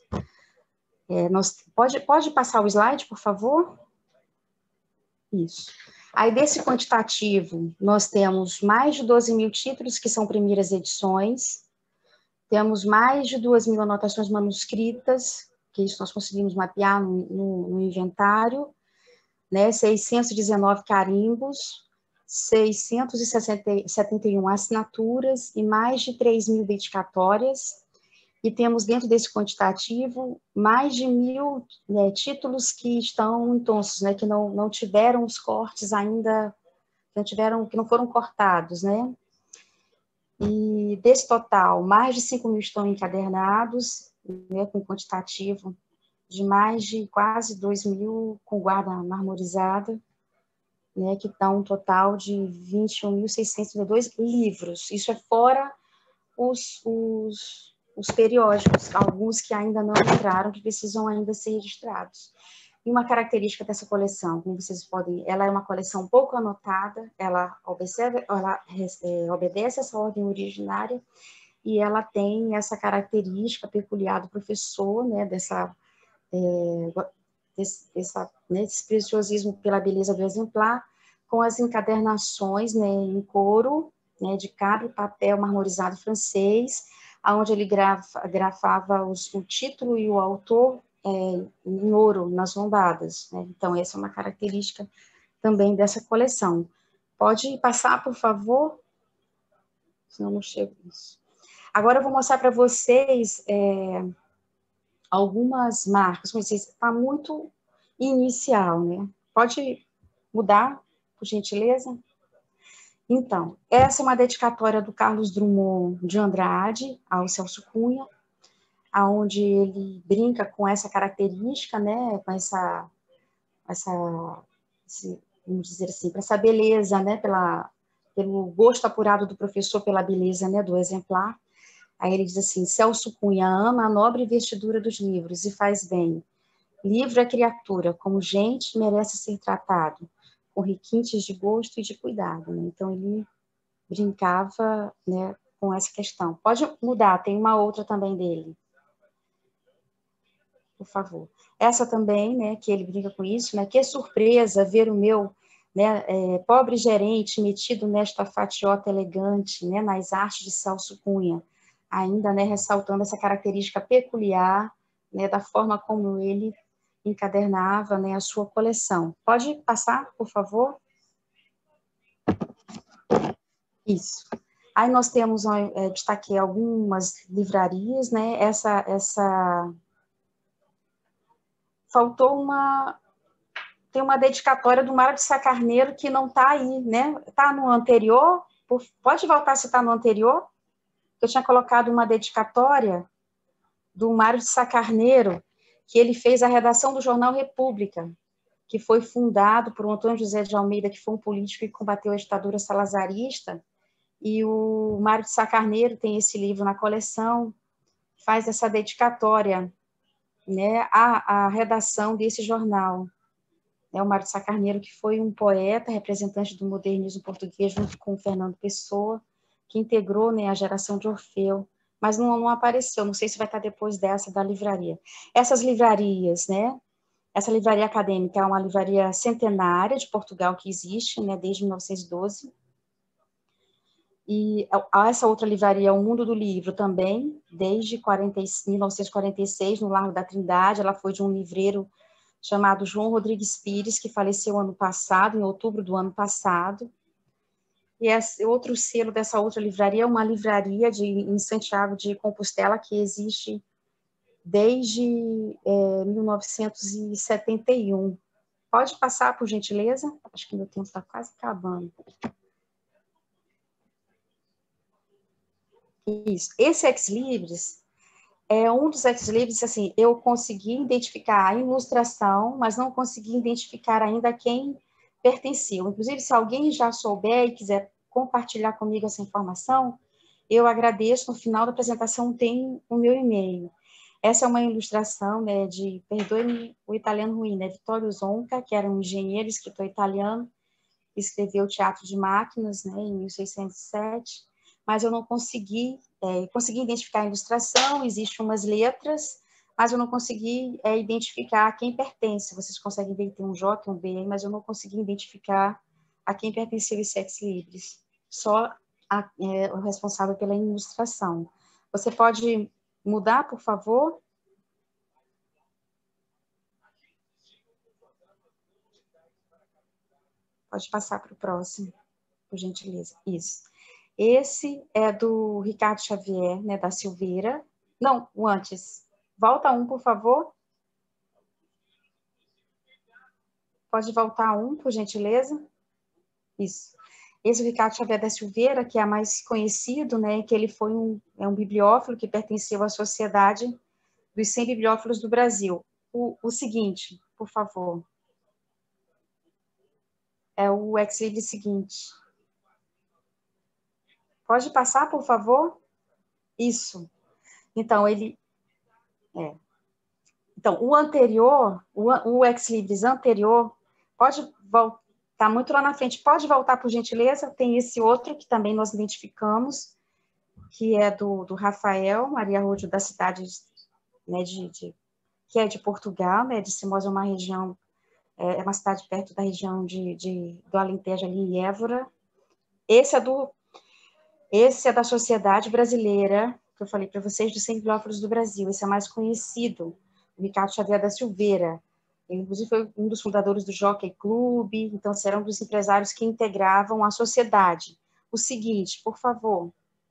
Pode passar o slide, por favor? Isso. Aí, desse quantitativo, nós temos mais de 12 mil títulos, que são primeiras edições, temos mais de 2.000 anotações manuscritas, que isso nós conseguimos mapear no inventário, né, 619 carimbos, 671 assinaturas e mais de 3.000 dedicatórias. E temos dentro desse quantitativo mais de 1.000, né, títulos que estão intonsos, né, que não tiveram os cortes ainda, que não foram cortados, né? E desse total, mais de 5.000 estão encadernados, né, com quantitativo de mais de quase 2.000 com guarda marmorizada, né, que dá um total de 21.632 livros. Isso é fora os periódicos, alguns que ainda não entraram, que precisam ainda ser registrados. E uma característica dessa coleção, como vocês podem, ela é uma coleção pouco anotada, ela obedece essa ordem originária, e ela tem essa característica peculiar do professor, né, desse preciosismo pela beleza do exemplar, com as encadernações, né, em couro, né, de cabro, papel marmorizado francês, onde ele grafava o título e o autor em ouro, nas lombadas, né? Então, essa é uma característica também dessa coleção. Pode passar, por favor? Senão não chego nisso. Agora eu vou mostrar para vocês algumas marcas. Como vocês, está muito inicial, né? Pode mudar, por gentileza? Então, essa é uma dedicatória do Carlos Drummond de Andrade ao Celso Cunha, onde ele brinca com essa característica, né, com vamos dizer assim, para essa beleza, né, pelo gosto apurado do professor pela beleza, né, do exemplar. Aí ele diz assim: Celso Cunha ama a nobre vestidura dos livros e faz bem. Livro é criatura, como gente merece ser tratado, com requintes de gosto e de cuidado, né? Então ele brincava, né, com essa questão. Pode mudar, tem uma outra também dele. Por favor. Essa também, né, que ele brinca com isso, né, que surpresa ver o meu, né, pobre gerente metido nesta fatiota elegante, né, nas artes de Celso Cunha, ainda, né, ressaltando essa característica peculiar, né, da forma como ele encadernava, né, a sua coleção. Pode passar, por favor? Isso. Aí nós temos, destaquei algumas livrarias, né, faltou tem uma dedicatória do Mário de Sá Carneiro que não está aí, né? Está no anterior? Pode voltar se está no anterior? Eu tinha colocado uma dedicatória do Mário de Sá Carneiro, que ele fez a redação do jornal República, que foi fundado por Antônio José de Almeida, que foi um político que combateu a ditadura salazarista, e o Mário de Sá Carneiro tem esse livro na coleção, faz essa dedicatória, né, à redação desse jornal. né, o Mário de Sá Carneiro, que foi um poeta, representante do modernismo português, junto com o Fernando Pessoa, que integrou, né, a geração de Orfeu, mas não apareceu, não sei se vai estar depois dessa, da livraria. Essas livrarias, né, essa livraria acadêmica é uma livraria centenária de Portugal que existe, né, desde 1912, e essa outra livraria, O Mundo do Livro, também, desde 1946, no Largo da Trindade. Ela foi de um livreiro chamado João Rodrigues Pires, que faleceu ano passado, em outubro do ano passado. E outro selo dessa outra livraria é uma livraria em Santiago de Compostela, que existe desde 1971. Pode passar, por gentileza? Acho que meu tempo está quase acabando. Isso. Esse ex-libris é um dos ex-libris, assim, eu consegui identificar a ilustração, mas não consegui identificar ainda quem pertenceu. Inclusive, se alguém já souber e quiser compartilhar comigo essa informação, eu agradeço. No final da apresentação tem o meu e-mail. Essa é uma ilustração, né, de, perdoe-me o italiano ruim, né, Vittorio Zonca, que era um engenheiro, escritor italiano, que escreveu o Teatro de Máquinas, né, em 1607, mas eu não consegui identificar a ilustração. Existem umas letras, mas eu não consegui identificar a quem pertence. Vocês conseguem ver que tem um J, um B, mas eu não consegui identificar a quem pertenceu esse ex-libris. Só o responsável pela ilustração. Você pode mudar, por favor? Pode passar para o próximo, por gentileza. Isso. Esse é do Ricardo Xavier, né, da Silveira. Não, o antes. Volta um, por favor. Pode voltar um, por gentileza. Isso. Esse é o Ricardo Xavier da Silveira, que é mais conhecido, né, que ele foi um bibliófilo que pertenceu à Sociedade dos 100 Bibliófilos do Brasil. O seguinte, por favor. É o ex-libris seguinte. Pode passar, por favor? Isso. Então, Então, o anterior, o ex-libris anterior, pode voltar, está muito lá na frente, pode voltar, por gentileza? Tem esse outro que também nós identificamos, que é do Rafael Maria Rodio, da cidade, né, que é de Portugal, né, de Simois, uma região, é uma cidade perto da região do Alentejo, ali em Évora. Esse é da Sociedade Brasileira, que eu falei para vocês, dos 100 Bibliófilos do Brasil. Esse é mais conhecido, o Ricardo Xavier da Silveira. Ele, inclusive, foi um dos fundadores do Jockey Club, então, era um dos empresários que integravam a sociedade. O seguinte, por favor.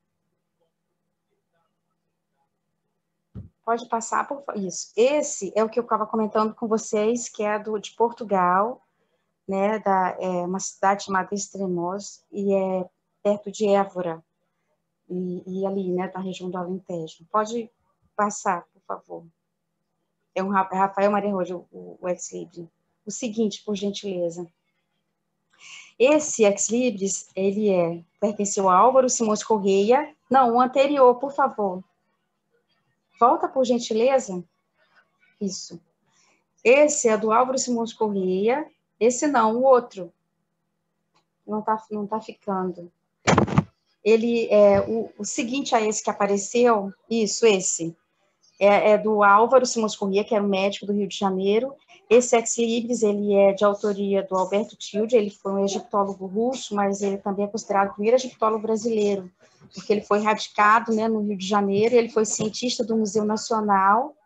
Pode passar, por favor. Isso. Esse é o que eu estava comentando com vocês, que é de Portugal, né, uma cidade chamada Estremoz, e é perto de Évora, e ali, né, da região do Alentejo. Pode passar, por favor. É o Rafael Maria Rodio, o ex-libris. O seguinte, por gentileza. Esse ex-libris, ele pertenceu a Álvaro Simões Correia. Não, o anterior, por favor. Volta, por gentileza. Isso. Esse é do Álvaro Simões Correia. Esse não, o outro. Não tá ficando. Ele o seguinte a esse que apareceu, isso, esse. É do Álvaro Simões Corrêa, que era um médico do Rio de Janeiro. Esse ex-libris, ele é de autoria do Alberto Tilde. Ele foi um egiptólogo russo, mas ele também é considerado o primeiro egiptólogo brasileiro, porque ele foi radicado, né, no Rio de Janeiro. Ele foi cientista do Museu Nacional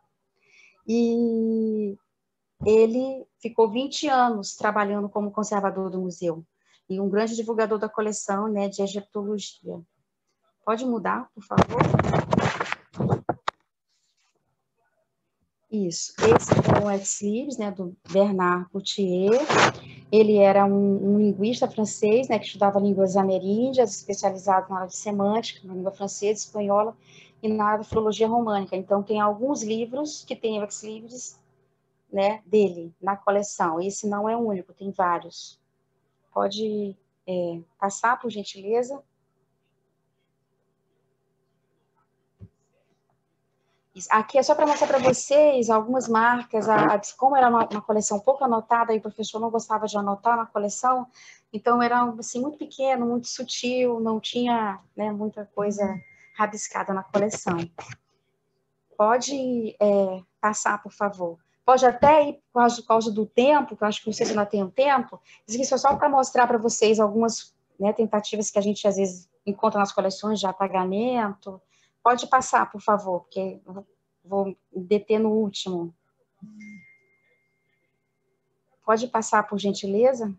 e ele ficou 20 anos trabalhando como conservador do museu e um grande divulgador da coleção, né, de egiptologia. Pode mudar, por favor? Isso. Esse é o ex-libris, né, do Bernard Coutier. Ele era um linguista francês, né, que estudava línguas ameríndias, especializado na área de semântica, na língua francesa, espanhola e na área de filologia românica. Então, tem alguns livros que tem o ex-libris, né, dele na coleção. Esse não é o único, tem vários. Pode passar, por gentileza? Aqui é só para mostrar para vocês algumas marcas, como era uma coleção pouco anotada, e o professor não gostava de anotar na coleção, então era assim, muito pequeno, muito sutil, não tinha, né, muita coisa rabiscada na coleção. Pode passar, por favor. Pode até ir, por causa do tempo, que eu acho que vocês ainda têm tempo, isso é só para mostrar para vocês algumas, né, tentativas que a gente às vezes encontra nas coleções de apagamento. Pode passar, por favor, porque eu vou deter no último. Pode passar, por gentileza?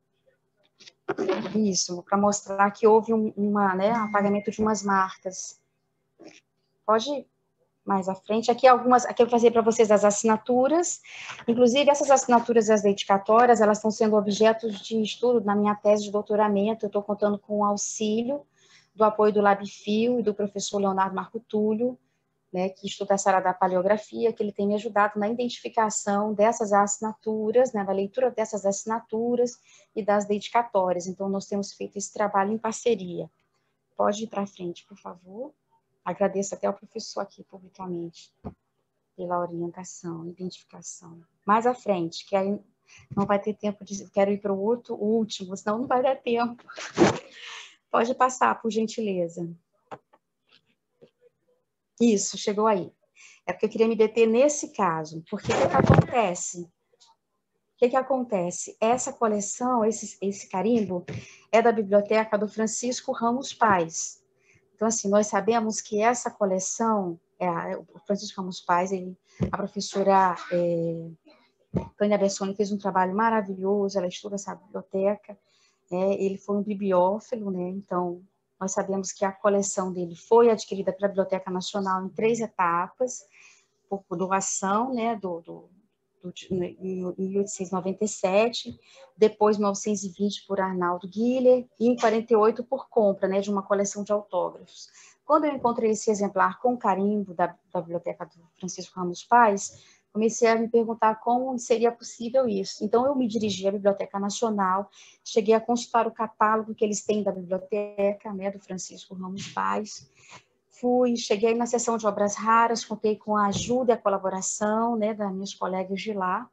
Isso, para mostrar que houve um apagamento de umas marcas. Pode ir mais à frente. Aqui eu vou fazer para vocês as assinaturas. Inclusive, essas assinaturas e as dedicatórias, elas estão sendo objetos de estudo na minha tese de doutoramento. Eu estou contando com o auxílio do apoio do LabFio e do professor Leonardo Marco Túlio, né, que estuda essa área da paleografia, que ele tem me ajudado na identificação dessas assinaturas, né, da leitura dessas assinaturas e das dedicatórias. Então, nós temos feito esse trabalho em parceria. Pode ir para frente, por favor. Agradeço até ao professor aqui publicamente pela orientação, identificação. Mais à frente, que aí não vai ter tempo de... Quero ir para o último, senão não vai dar tempo. Pode passar, por gentileza. Isso, chegou aí. É porque eu queria me deter nesse caso. Porque o que acontece? O que acontece? Essa coleção, esse carimbo, é da biblioteca do Francisco Ramos Paz. Então, assim, nós sabemos que essa coleção, o Francisco Ramos Paz, a professora Tânia Bessoni fez um trabalho maravilhoso, ela estuda essa biblioteca, ele foi um bibliófilo, né? Então, nós sabemos que a coleção dele foi adquirida pela Biblioteca Nacional em 3 etapas, por doação, né, em 1897, depois 1920 por Arnaldo Guiller, e em 48 por compra, né, de uma coleção de autógrafos. Quando eu encontrei esse exemplar com carimbo da Biblioteca do Francisco Ramos Paz, comecei a me perguntar como seria possível isso. Então, eu me dirigi à Biblioteca Nacional, cheguei a consultar o catálogo que eles têm da biblioteca, né, do Francisco Ramos Paz. Cheguei na seção de obras raras, contei com a ajuda e a colaboração, né, das minhas colegas de lá.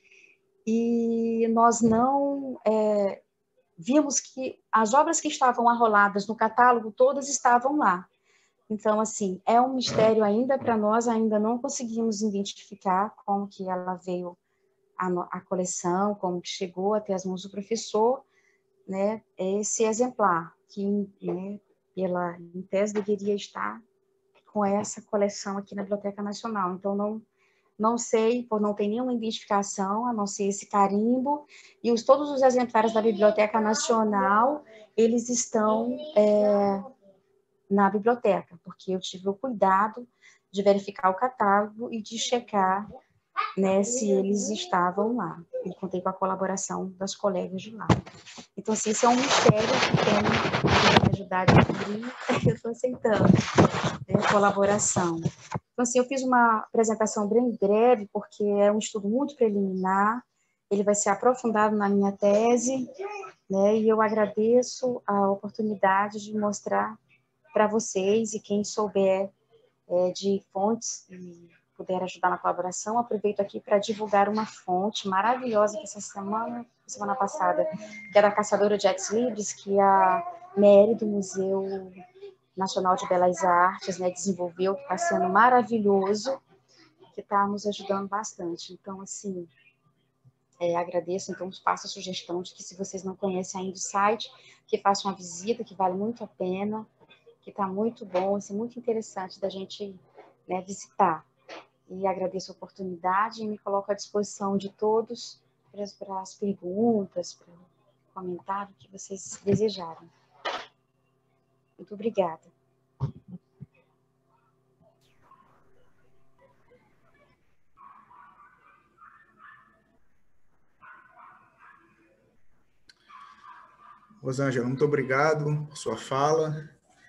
E nós não vimos que as obras que estavam arroladas no catálogo, todas estavam lá. Então, assim, é um mistério ainda para nós, ainda não conseguimos identificar como que ela veio a coleção, como que chegou até as mãos do professor, né, esse exemplar, que, né, em tese, deveria estar com essa coleção aqui na Biblioteca Nacional. Então, não sei, por não ter nenhuma identificação, a não ser esse carimbo, e todos os exemplares da Biblioteca Nacional, eles estão na biblioteca, porque eu tive o cuidado de verificar o catálogo e de checar, né, se eles estavam lá. E contei com a colaboração das colegas de lá. Então, assim, esse é um mistério que tem me ajudado a descobrir, eu estou aceitando, né, a colaboração. Então, assim, eu fiz uma apresentação bem breve, porque é um estudo muito preliminar, ele vai ser aprofundado na minha tese, né, e eu agradeço a oportunidade de mostrar para vocês, e quem souber de fontes e puder ajudar na colaboração, aproveito aqui para divulgar uma fonte maravilhosa que essa semana passada, que era a Caçadora de Ex-Libris, que a Mary do Museu Nacional de Belas Artes, né, desenvolveu, que está sendo maravilhoso, que está nos ajudando bastante. Então, assim, agradeço, então, faço a sugestão de que, se vocês não conhecem ainda o site, que façam uma visita, que vale muito a pena, que está muito bom, isso é muito interessante da gente, né, visitar. E agradeço a oportunidade e me coloco à disposição de todos para as perguntas, para o comentário que vocês desejarem. Muito obrigada. Rosângela, muito obrigado por sua fala.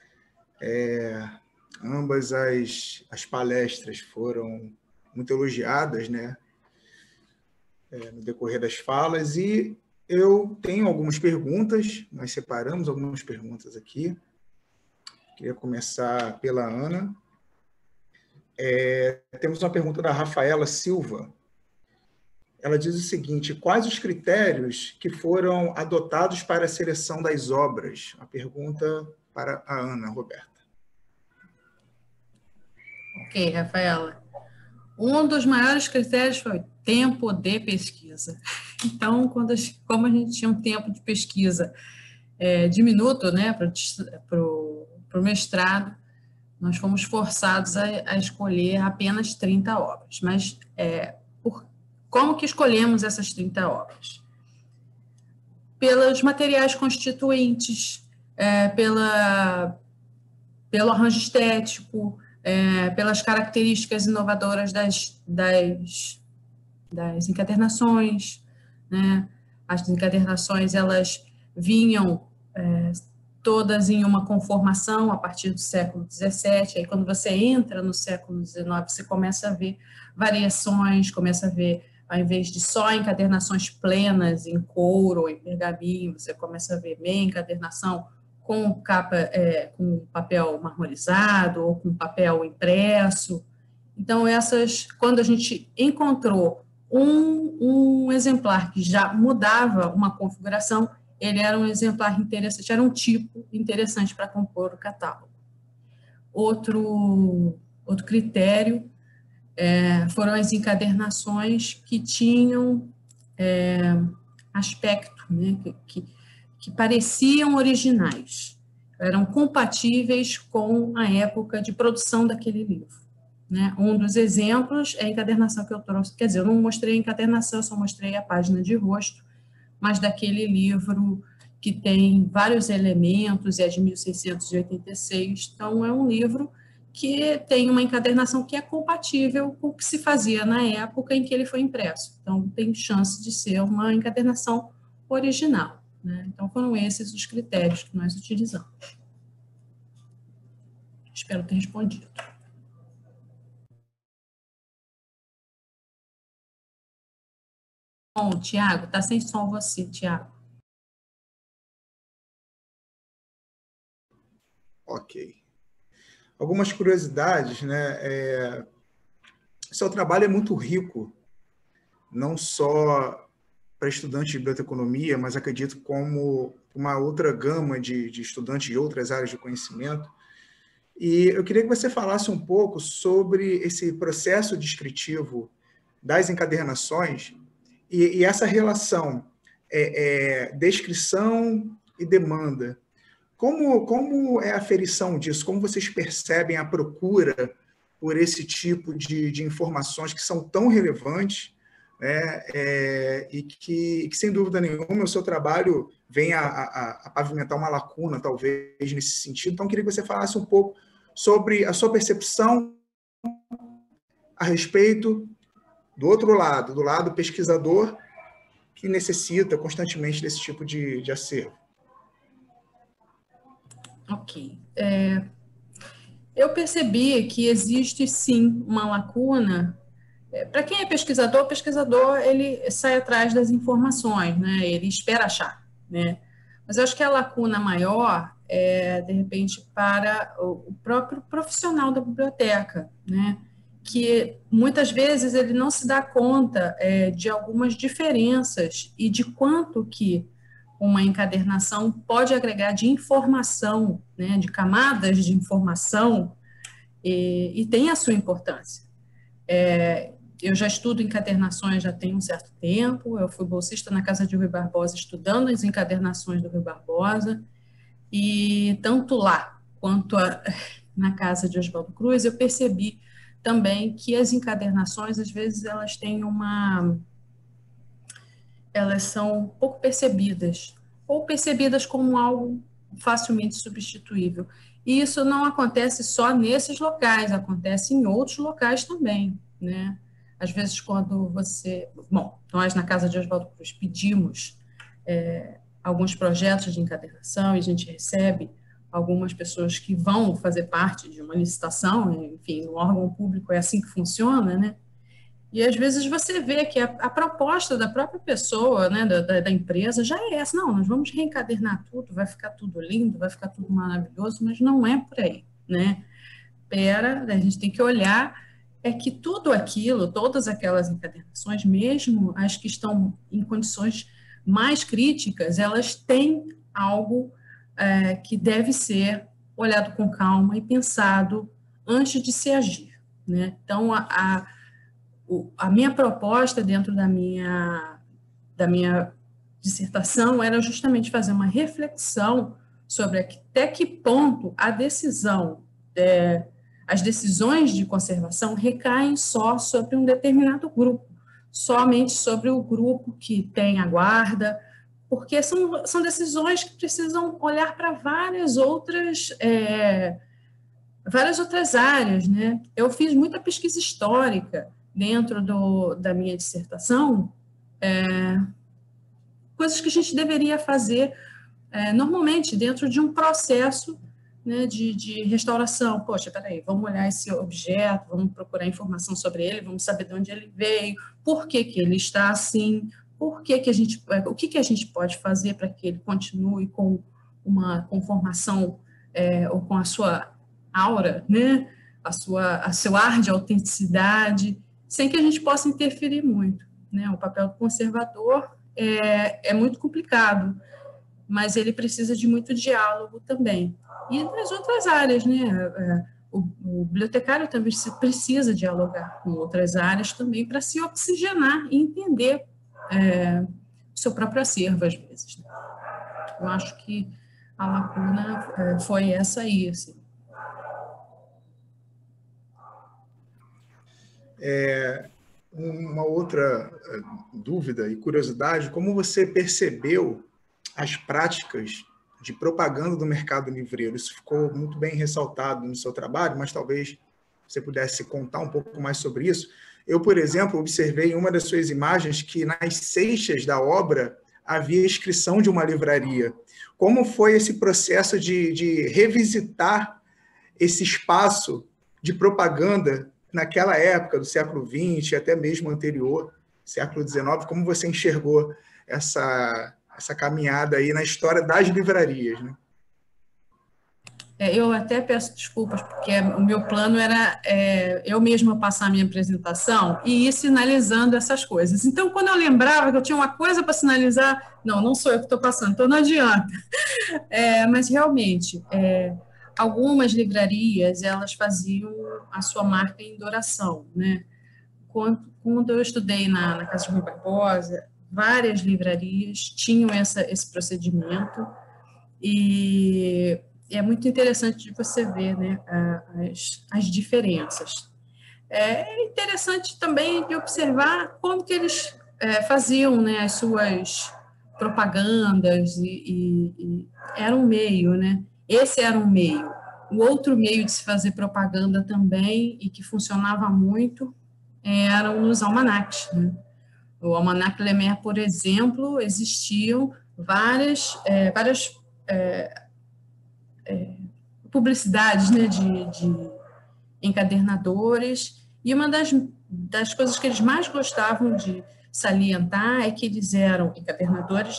Ambas as palestras foram muito elogiadas, né, no decorrer das falas, e eu tenho algumas perguntas, nós separamos algumas perguntas aqui. Queria começar pela Ana. Temos uma pergunta da Rafaela Silva. Ela diz o seguinte: quais os critérios que foram adotados para a seleção das obras? A pergunta para a Ana Roberta. Ok, Rafaela. Um dos maiores critérios foi o tempo de pesquisa. Então, como a gente tinha um tempo de pesquisa diminuto, né, para o mestrado, nós fomos forçados a escolher apenas 30 obras. Mas como que escolhemos essas 30 obras? Pelos materiais constituintes, pelo arranjo estético, pelas características inovadoras das encadernações, né? As encadernações, elas vinham todas em uma conformação a partir do século XVII. Aí, quando você entra no século XIX, você começa a ver variações, começa a ver, ao invés de só encadernações plenas em couro ou em pergaminho, você começa a ver meia encadernação com com papel marmorizado ou com papel impresso. Então, quando a gente encontrou um exemplar que já mudava uma configuração, ele era um exemplar interessante, era um tipo interessante para compor o catálogo. Outro critério foram as encadernações que tinham aspecto, né, que pareciam originais, eram compatíveis com a época de produção daquele livro, né? Um dos exemplos é a encadernação que eu trouxe, quer dizer, eu não mostrei a encadernação, eu só mostrei a página de rosto, mas daquele livro que tem vários elementos, é de 1686, então é um livro que tem uma encadernação que é compatível com o que se fazia na época em que ele foi impresso, então tem chance de ser uma encadernação original, né? Então foram esses os critérios que nós utilizamos. Espero ter respondido. Bom, Tiago, está sem som você, Tiago. Ok. Algumas curiosidades, né? Seu trabalho é muito rico, não só para estudantes de biblioteconomia, mas acredito como uma outra gama de estudantes de outras áreas de conhecimento. E eu queria que você falasse um pouco sobre esse processo descritivo das encadernações e essa relação descrição e demanda. Como é a aferição disso? Como vocês percebem a procura por esse tipo de informações que são tão relevantes, né? E que, sem dúvida nenhuma, o seu trabalho vem a pavimentar uma lacuna, talvez, nesse sentido. Então, eu queria que você falasse um pouco sobre a sua percepção a respeito do outro lado, do lado pesquisador, que necessita constantemente desse tipo de acervo. Ok. Eu percebi que existe, sim, uma lacuna. Para quem é pesquisador, o pesquisador ele sai atrás das informações, né? Ele espera achar, né? Mas eu acho que a lacuna maior de repente, para o próprio profissional da biblioteca, né? Que muitas vezes ele não se dá conta de algumas diferenças e de quanto que uma encadernação pode agregar de informação, né? De camadas de informação, e tem a sua importância. Eu já estudo encadernações já tem um certo tempo, eu fui bolsista na Casa de Rui Barbosa estudando as encadernações do Rui Barbosa, e tanto lá quanto na Casa de Oswaldo Cruz, eu percebi também que as encadernações, às vezes, elas são pouco percebidas, ou percebidas como algo facilmente substituível. E isso não acontece só nesses locais, acontece em outros locais também, né? Às vezes, quando você... Bom, nós na Casa de Oswaldo Cruz pedimos alguns projetos de encadernação e a gente recebe algumas pessoas que vão fazer parte de uma licitação, enfim, no órgão público é assim que funciona, né? E às vezes você vê que a proposta da própria pessoa, né, da empresa, já é essa. Não, nós vamos reencadernar tudo, vai ficar tudo lindo, vai ficar tudo maravilhoso, mas não é por aí, né? espera, a gente tem que olhar que tudo aquilo, todas aquelas encadernações, mesmo as que estão em condições mais críticas, elas têm algo que deve ser olhado com calma e pensado antes de se agir, né? Então, a minha proposta dentro da minha dissertação era justamente fazer uma reflexão sobre até que ponto as decisões de conservação recaem só sobre um determinado grupo, somente sobre o grupo que tem a guarda, porque são decisões que precisam olhar para várias outras áreas, né? Eu fiz muita pesquisa histórica dentro da minha dissertação, coisas que a gente deveria fazer normalmente dentro de um processo, né, de restauração. Poxa, peraí, vamos olhar esse objeto, vamos procurar informação sobre ele, vamos saber de onde ele veio, por que ele está assim, o que a gente pode fazer para que ele continue com uma conformação ou com a sua aura, né, a seu ar de autenticidade, sem que a gente possa interferir muito, né? O papel do conservador é muito complicado, mas ele precisa de muito diálogo também. E nas outras áreas, né? O bibliotecário também precisa dialogar com outras áreas também para se oxigenar e entender o seu próprio acervo, às vezes. Né? Eu acho que a lacuna foi essa aí, assim. Uma outra dúvida e curiosidade, como você percebeu as práticas de propaganda do mercado livreiro? Isso ficou muito bem ressaltado no seu trabalho, mas talvez você pudesse contar um pouco mais sobre isso. Eu, por exemplo, observei em uma das suas imagens que nas seixas da obra havia inscrição de uma livraria. Como foi esse processo de revisitar esse espaço de propaganda naquela época do século XX, até mesmo anterior, século XIX? Como você enxergou essa caminhada aí na história das livrarias, né? Eu até peço desculpas, porque o meu plano era eu mesma passar a minha apresentação e ir sinalizando essas coisas. Então, quando eu lembrava que eu tinha uma coisa para sinalizar, não sou eu que estou passando, então não adianta. Mas, realmente, algumas livrarias, elas faziam a sua marca em Douração, né? Quando eu estudei na Casa de Rui Barbosa, várias livrarias tinham esse procedimento e é muito interessante de você ver, né, as diferenças. É interessante também de observar como que eles faziam, né, as suas propagandas e era um meio, né? Esse era um meio. O outro meio de se fazer propaganda também e que funcionava muito eram nos almanacs, né? O Almanac Lemer, por exemplo, existiam várias publicidades, né, de encadernadores, e uma das coisas que eles mais gostavam de salientar é que eles eram encadernadores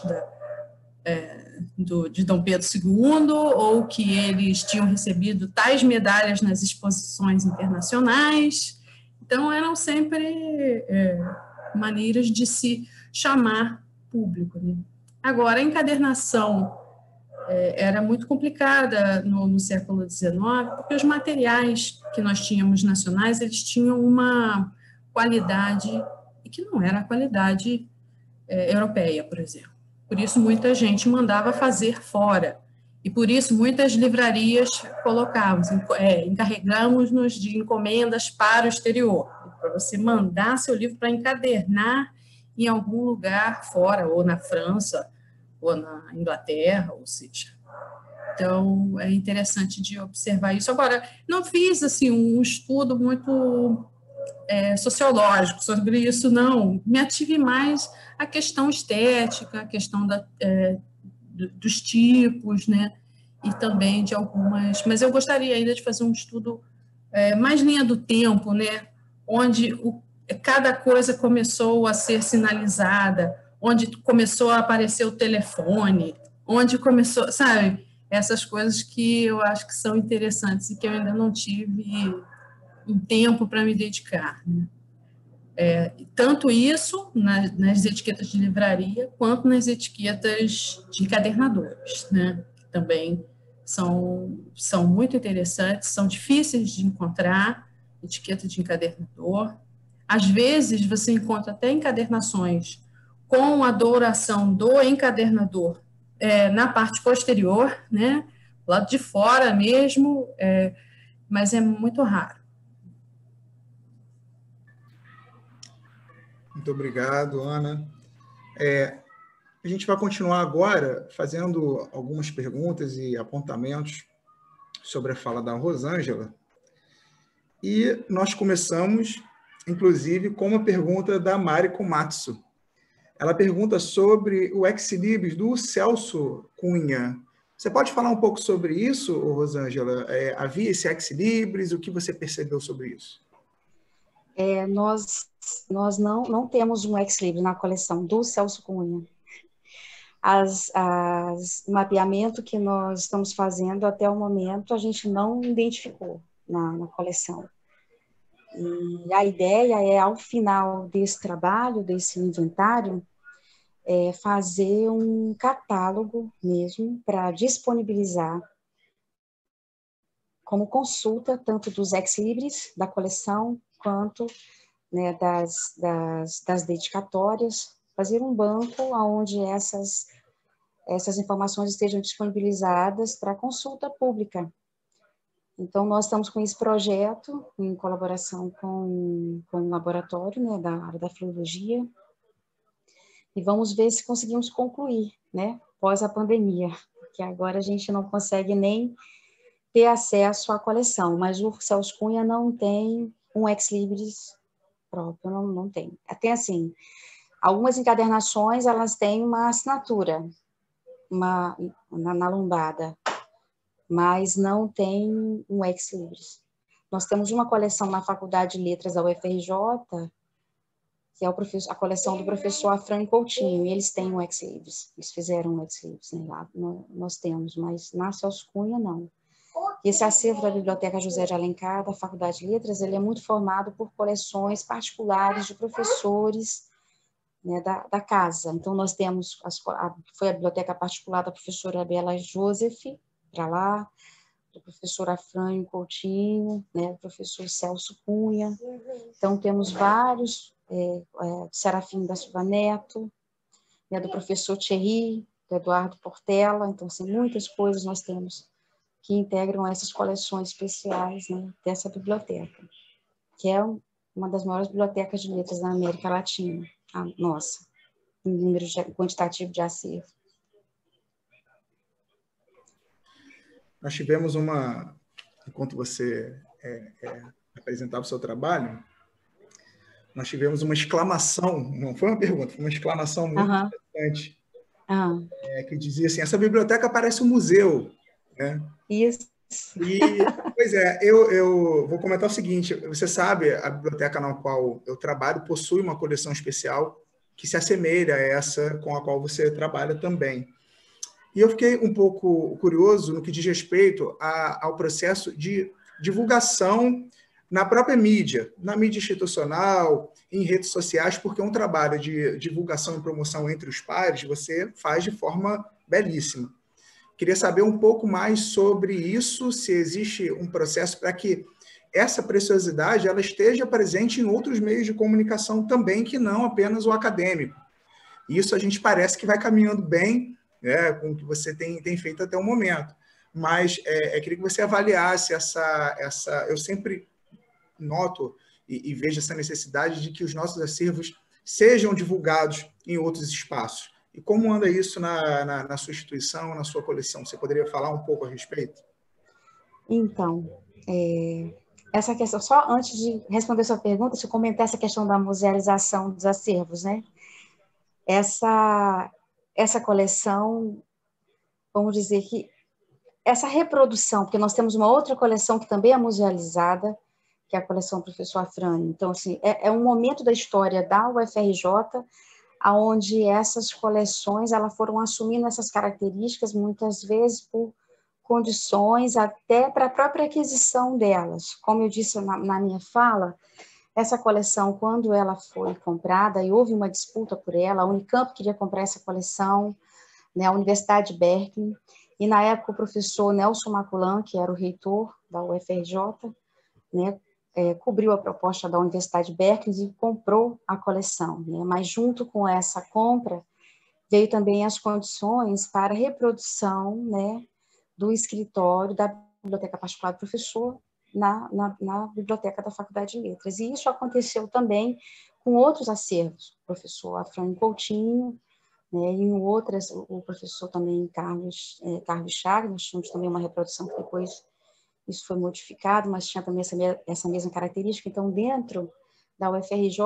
de Dom Pedro II, ou que eles tinham recebido tais medalhas nas exposições internacionais. Então, eram sempre maneiras de se chamar público, né? Agora, a encadernação era muito complicada no século XIX, porque os materiais que nós tínhamos nacionais, eles tinham uma qualidade que não era a qualidade europeia, por exemplo. Por isso, muita gente mandava fazer fora. E por isso, muitas livrarias colocavam, encarregamos-nos de encomendas para o exterior, para você mandar seu livro para encadernar em algum lugar fora, ou na França, ou na Inglaterra, ou seja. Então, é interessante de observar isso. Agora, não fiz assim, um estudo muito sociológico sobre isso, não. Me ative mais a questão estética, a questão dos tipos, né? E também de algumas... Mas eu gostaria ainda de fazer um estudo mais linha do tempo, né? Onde cada coisa começou a ser sinalizada, onde começou a aparecer o telefone, onde começou, sabe? essas coisas que eu acho que são interessantes e que eu ainda não tive um tempo para me dedicar, né? Tanto isso nas etiquetas de livraria, quanto nas etiquetas de encadernadores, né? Que também são muito interessantes, são difíceis de encontrar, etiqueta de encadernador. Às vezes, você encontra até encadernações com a douração do encadernador na parte posterior, né? Lado de fora mesmo, mas é muito raro. Muito obrigado, Ana. A gente vai continuar agora fazendo algumas perguntas e apontamentos sobre a fala da Rosângela. E nós começamos, inclusive, com uma pergunta da Mari Komatsu. Ela pergunta sobre o ex-libris do Celso Cunha. Você pode falar um pouco sobre isso, Rosângela? Havia esse ex-libris? O que você percebeu sobre isso? Nós não temos um ex-libris na coleção do Celso Cunha. O mapeamento que nós estamos fazendo até o momento, a gente não identificou na coleção. E a ideia é, ao final desse trabalho, desse inventário, fazer um catálogo mesmo para disponibilizar como consulta, tanto dos ex-libris da coleção, quanto, né, das dedicatórias, fazer um banco onde essas informações estejam disponibilizadas para consulta pública. Então, nós estamos com esse projeto, em colaboração com um laboratório, né, da área da filologia, e vamos ver se conseguimos concluir, né, pós a pandemia, porque agora a gente não consegue nem ter acesso à coleção, mas o Celso Cunha não tem um ex-libris próprio, não tem. Até assim, algumas encadernações, elas têm uma assinatura na lombada, mas não tem um ex-libris. Nós temos uma coleção na Faculdade de Letras da UFRJ, que é a coleção do professor Afrânio Coutinho, e eles têm um ex-libris, eles fizeram um ex-libris, né, lá nós temos, mas na Celso Cunha não. Esse acervo da Biblioteca José de Alencar, da Faculdade de Letras, ele é muito formado por coleções particulares de professores, né, da casa. Então, nós temos, foi a biblioteca particular da professora Bela Joseph, para lá, do professor Afrânio Coutinho, né, do professor Celso Cunha. Então, temos vários, Serafim da Silva Neto, né, do professor Thierry, do Eduardo Portela. Então, assim, muitas coisas nós temos que integram essas coleções especiais, né, dessa biblioteca, que é uma das maiores bibliotecas de letras da América Latina, a nossa, em número quantitativo de acervo. Nós tivemos enquanto você apresentava o seu trabalho, nós tivemos uma exclamação, não foi uma pergunta, foi uma exclamação muito interessante, que dizia assim, essa biblioteca parece um museu, né? Isso. Pois é, eu vou comentar o seguinte, você sabe, a biblioteca na qual eu trabalho possui uma coleção especial que se assemelha a essa com a qual você trabalha também. E eu fiquei um pouco curioso no que diz respeito ao processo de divulgação na própria mídia, na mídia institucional, em redes sociais, porque é um trabalho de divulgação e promoção entre os pares, você faz de forma belíssima. Queria saber um pouco mais sobre isso, se existe um processo para que essa preciosidade ela esteja presente em outros meios de comunicação também, que não apenas o acadêmico. Isso a gente parece que vai caminhando bem, né, com o que você tem feito até o momento. Mas queria que você avaliasse essa... Eu sempre noto e vejo essa necessidade de que os nossos acervos sejam divulgados em outros espaços. E como anda isso na sua instituição, na sua coleção? Você poderia falar um pouco a respeito? Então, essa questão, só antes de responder sua pergunta, deixa eu comentar essa questão da musealização dos acervos, né? Essa coleção, vamos dizer que essa reprodução, porque nós temos uma outra coleção que também é musealizada, que é a coleção do professor Afrânio. Então, assim, é um momento da história da UFRJ onde essas coleções elas foram assumindo essas características, muitas vezes por condições até para a própria aquisição delas. Como eu disse na minha fala, essa coleção, quando ela foi comprada, e houve uma disputa por ela, a Unicamp queria comprar essa coleção, né, a Universidade de Berkeley, e na época o professor Nelson Maculan, que era o reitor da UFRJ, né, cobriu a proposta da Universidade de Berkeley e comprou a coleção, né, mas junto com essa compra, veio também as condições para a reprodução, né, do escritório da Biblioteca Particular do Professor na Biblioteca da Faculdade de Letras. E isso aconteceu também com outros acervos, o professor Afrânio Coutinho, né, e em outras, o professor também Carlos Chagas, nós tínhamos também uma reprodução que depois isso foi modificado, mas tinha também essa mesma característica. Então, dentro da UFRJ,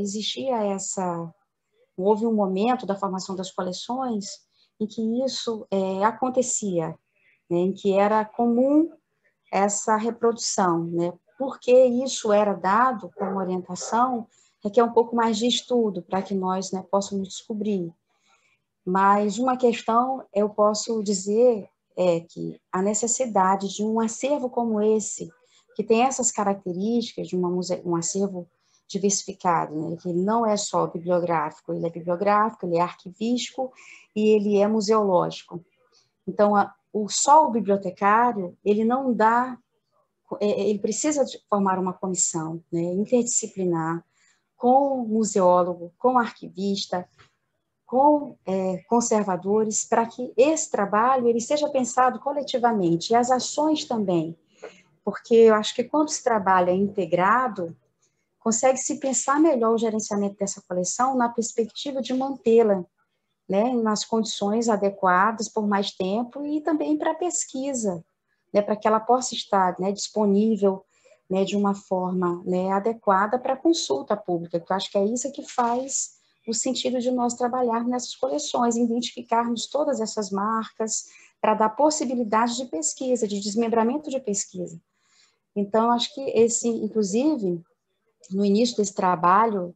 houve um momento da formação das coleções em que isso acontecia, né, em que era comum essa reprodução, né? Porque isso era dado como orientação, requer um pouco mais de estudo para que nós, né, possamos descobrir. Mas uma questão eu posso dizer é que a necessidade de um acervo como esse, que tem essas características de um acervo diversificado, né, que ele não é só bibliográfico, ele é arquivístico e ele é museológico. Então, só o bibliotecário, ele não dá, ele precisa formar uma comissão, né, interdisciplinar, com museólogo, com arquivista, com conservadores, para que esse trabalho ele seja pensado coletivamente, e as ações também, porque eu acho que quando esse trabalho é integrado, consegue-se pensar melhor o gerenciamento dessa coleção na perspectiva de mantê-la, né, nas condições adequadas por mais tempo e também para a pesquisa, né, para que ela possa estar, né, disponível, né, de uma forma, né, adequada para a consulta pública, que eu acho que é isso que faz o sentido de nós trabalharmos nessas coleções, identificarmos todas essas marcas para dar possibilidade de pesquisa, de desmembramento de pesquisa. Então, acho que inclusive, no início desse trabalho,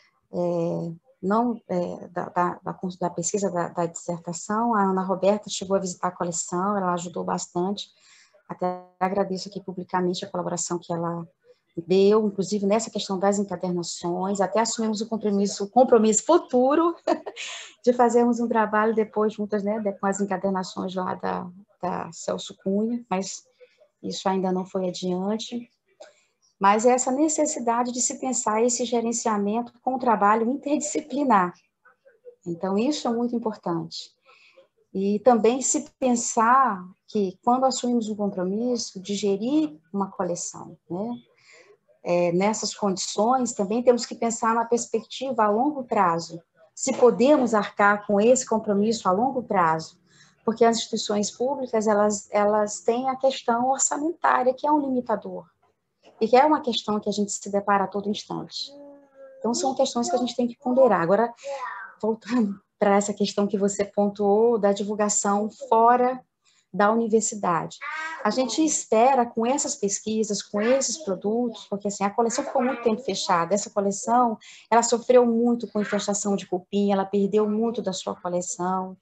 da pesquisa da dissertação, a Ana Roberta chegou a visitar a coleção, ela ajudou bastante, até agradeço aqui publicamente a colaboração que ela deu, inclusive nessa questão das encadernações, até assumimos o compromisso futuro de fazermos um trabalho depois juntas, né, com as encadernações lá da Celso Cunha, mas isso ainda não foi adiante. Mas é essa necessidade de se pensar esse gerenciamento com o trabalho interdisciplinar. Então, isso é muito importante. E também se pensar que, quando assumimos um compromisso de gerir uma coleção, né, nessas condições, também temos que pensar na perspectiva a longo prazo, se podemos arcar com esse compromisso a longo prazo, porque as instituições públicas, elas têm a questão orçamentária, que é um limitador, e que é uma questão que a gente se depara a todo instante. Então, são questões que a gente tem que ponderar. Agora, voltando para essa questão que você pontuou da divulgação fora da universidade. A gente espera, com essas pesquisas, com esses produtos, porque assim, a coleção ficou muito tempo fechada, essa coleção, ela sofreu muito com infestação de cupim, ela perdeu muito da sua coleção,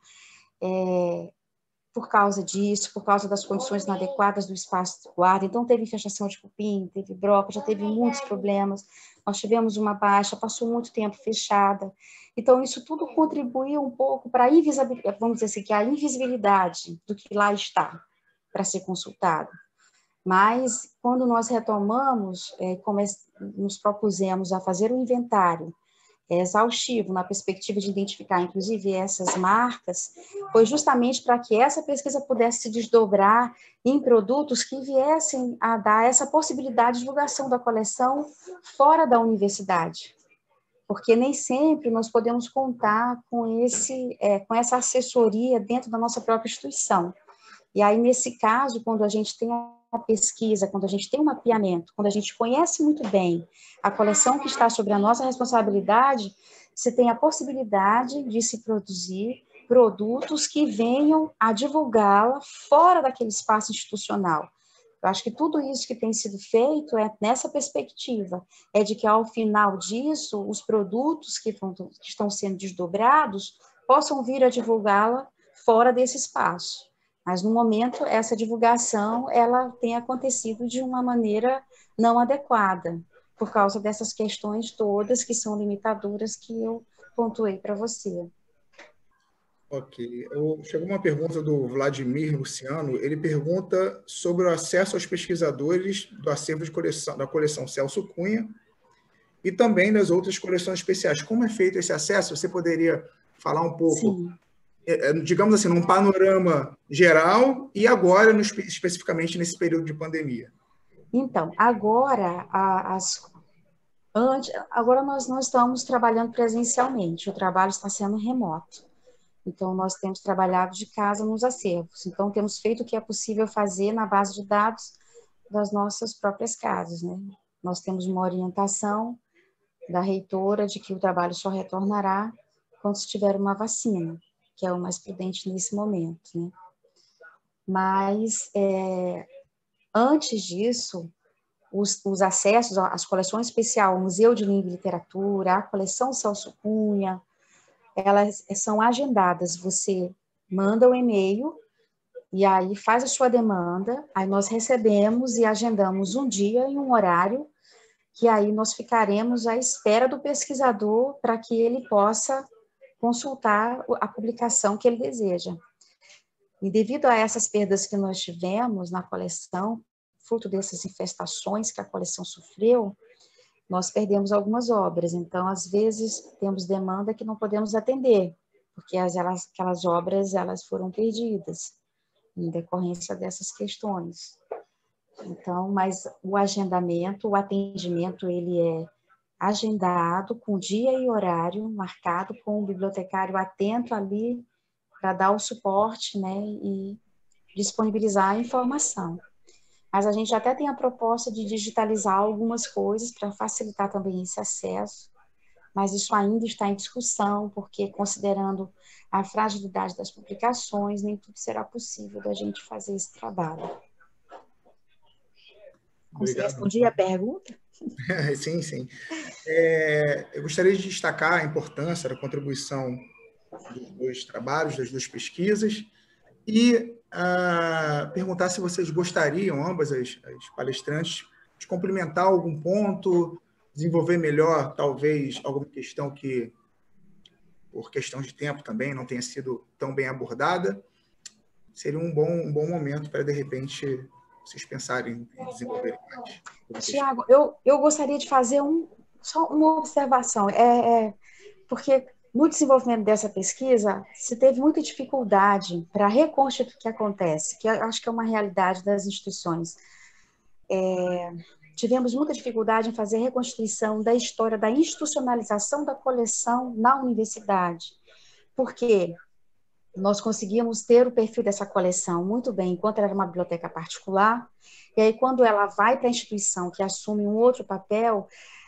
por causa disso, por causa das condições inadequadas do espaço de guarda. Então, teve infestação de cupim, teve broca, já teve muitos problemas. Nós tivemos uma baixa, passou muito tempo fechada. Então, isso tudo contribuiu um pouco para a invisibilidade, vamos dizer assim, que a invisibilidade do que lá está para ser consultado. Mas, quando nós retomamos, nos propusemos a fazer um inventário exaustivo, na perspectiva de identificar, inclusive, essas marcas, foi justamente para que essa pesquisa pudesse se desdobrar em produtos que viessem a dar essa possibilidade de divulgação da coleção fora da universidade, porque nem sempre nós podemos contar com essa assessoria dentro da nossa própria instituição. E aí, nesse caso, quando a gente tem a pesquisa, quando a gente tem um mapeamento, quando a gente conhece muito bem a coleção que está sobre a nossa responsabilidade, se tem a possibilidade de se produzir produtos que venham a divulgá-la fora daquele espaço institucional. Eu acho que tudo isso que tem sido feito é nessa perspectiva, é de que, ao final disso, os produtos que estão sendo desdobrados possam vir a divulgá-la fora desse espaço. Mas, no momento, essa divulgação ela tem acontecido de uma maneira não adequada, por causa dessas questões todas que são limitadoras que eu pontuei para você. Ok. Chegou uma pergunta do Vladimir Luciano. Ele pergunta sobre o acesso aos pesquisadores do acervo de coleção, da coleção Celso Cunha e também das outras coleções especiais. Como é feito esse acesso? Você poderia falar um pouco, digamos assim, num panorama geral e agora, especificamente nesse período de pandemia? Então, agora, agora nós não estamos trabalhando presencialmente, o trabalho está sendo remoto. Então, nós temos trabalhado de casa nos acervos. Então, temos feito o que é possível fazer na base de dados das nossas próprias casas, né? Nós temos uma orientação da reitora de que o trabalho só retornará quando se tiver uma vacina, que é o mais prudente nesse momento, né? Mas, antes disso, os acessos às coleções especiais, o Museu de Língua e Literatura, a coleção Celso Cunha, elas são agendadas. Você manda o e-mail e aí faz a sua demanda, aí nós recebemos e agendamos um dia e um horário, que aí nós ficaremos à espera do pesquisador para que ele possa consultar a publicação que ele deseja. E devido a essas perdas que nós tivemos na coleção, fruto dessas infestações que a coleção sofreu, nós perdemos algumas obras. Então, às vezes, temos demanda que não podemos atender, porque aquelas obras elas foram perdidas em decorrência dessas questões. Então, mas o agendamento, o atendimento, ele é agendado com dia e horário marcado, com o bibliotecário atento ali para dar o suporte, né, e disponibilizar a informação. Mas a gente até tem a proposta de digitalizar algumas coisas para facilitar também esse acesso, mas isso ainda está em discussão, porque considerando a fragilidade das publicações, nem tudo será possível da gente fazer esse trabalho. Você respondi a pergunta? Sim, sim. Eu gostaria de destacar a importância da contribuição dos dois trabalhos, das duas pesquisas, e perguntar se vocês gostariam, ambas as palestrantes, de complementar algum ponto, desenvolver melhor, talvez, alguma questão que, por questão de tempo também, não tenha sido tão bem abordada. Seria um bom momento para, de repente, vocês pensarem em desenvolver mais. Tiago, eu gostaria de fazer só uma observação, porque no desenvolvimento dessa pesquisa, se teve muita dificuldade para reconstituir o que acontece, que eu acho que é uma realidade das instituições. Tivemos muita dificuldade em fazer a reconstituição da história da institucionalização da coleção na universidade, porque nós conseguíamos ter o perfil dessa coleção muito bem, enquanto ela era uma biblioteca particular, e aí quando ela vai para a instituição, que assume um outro papel,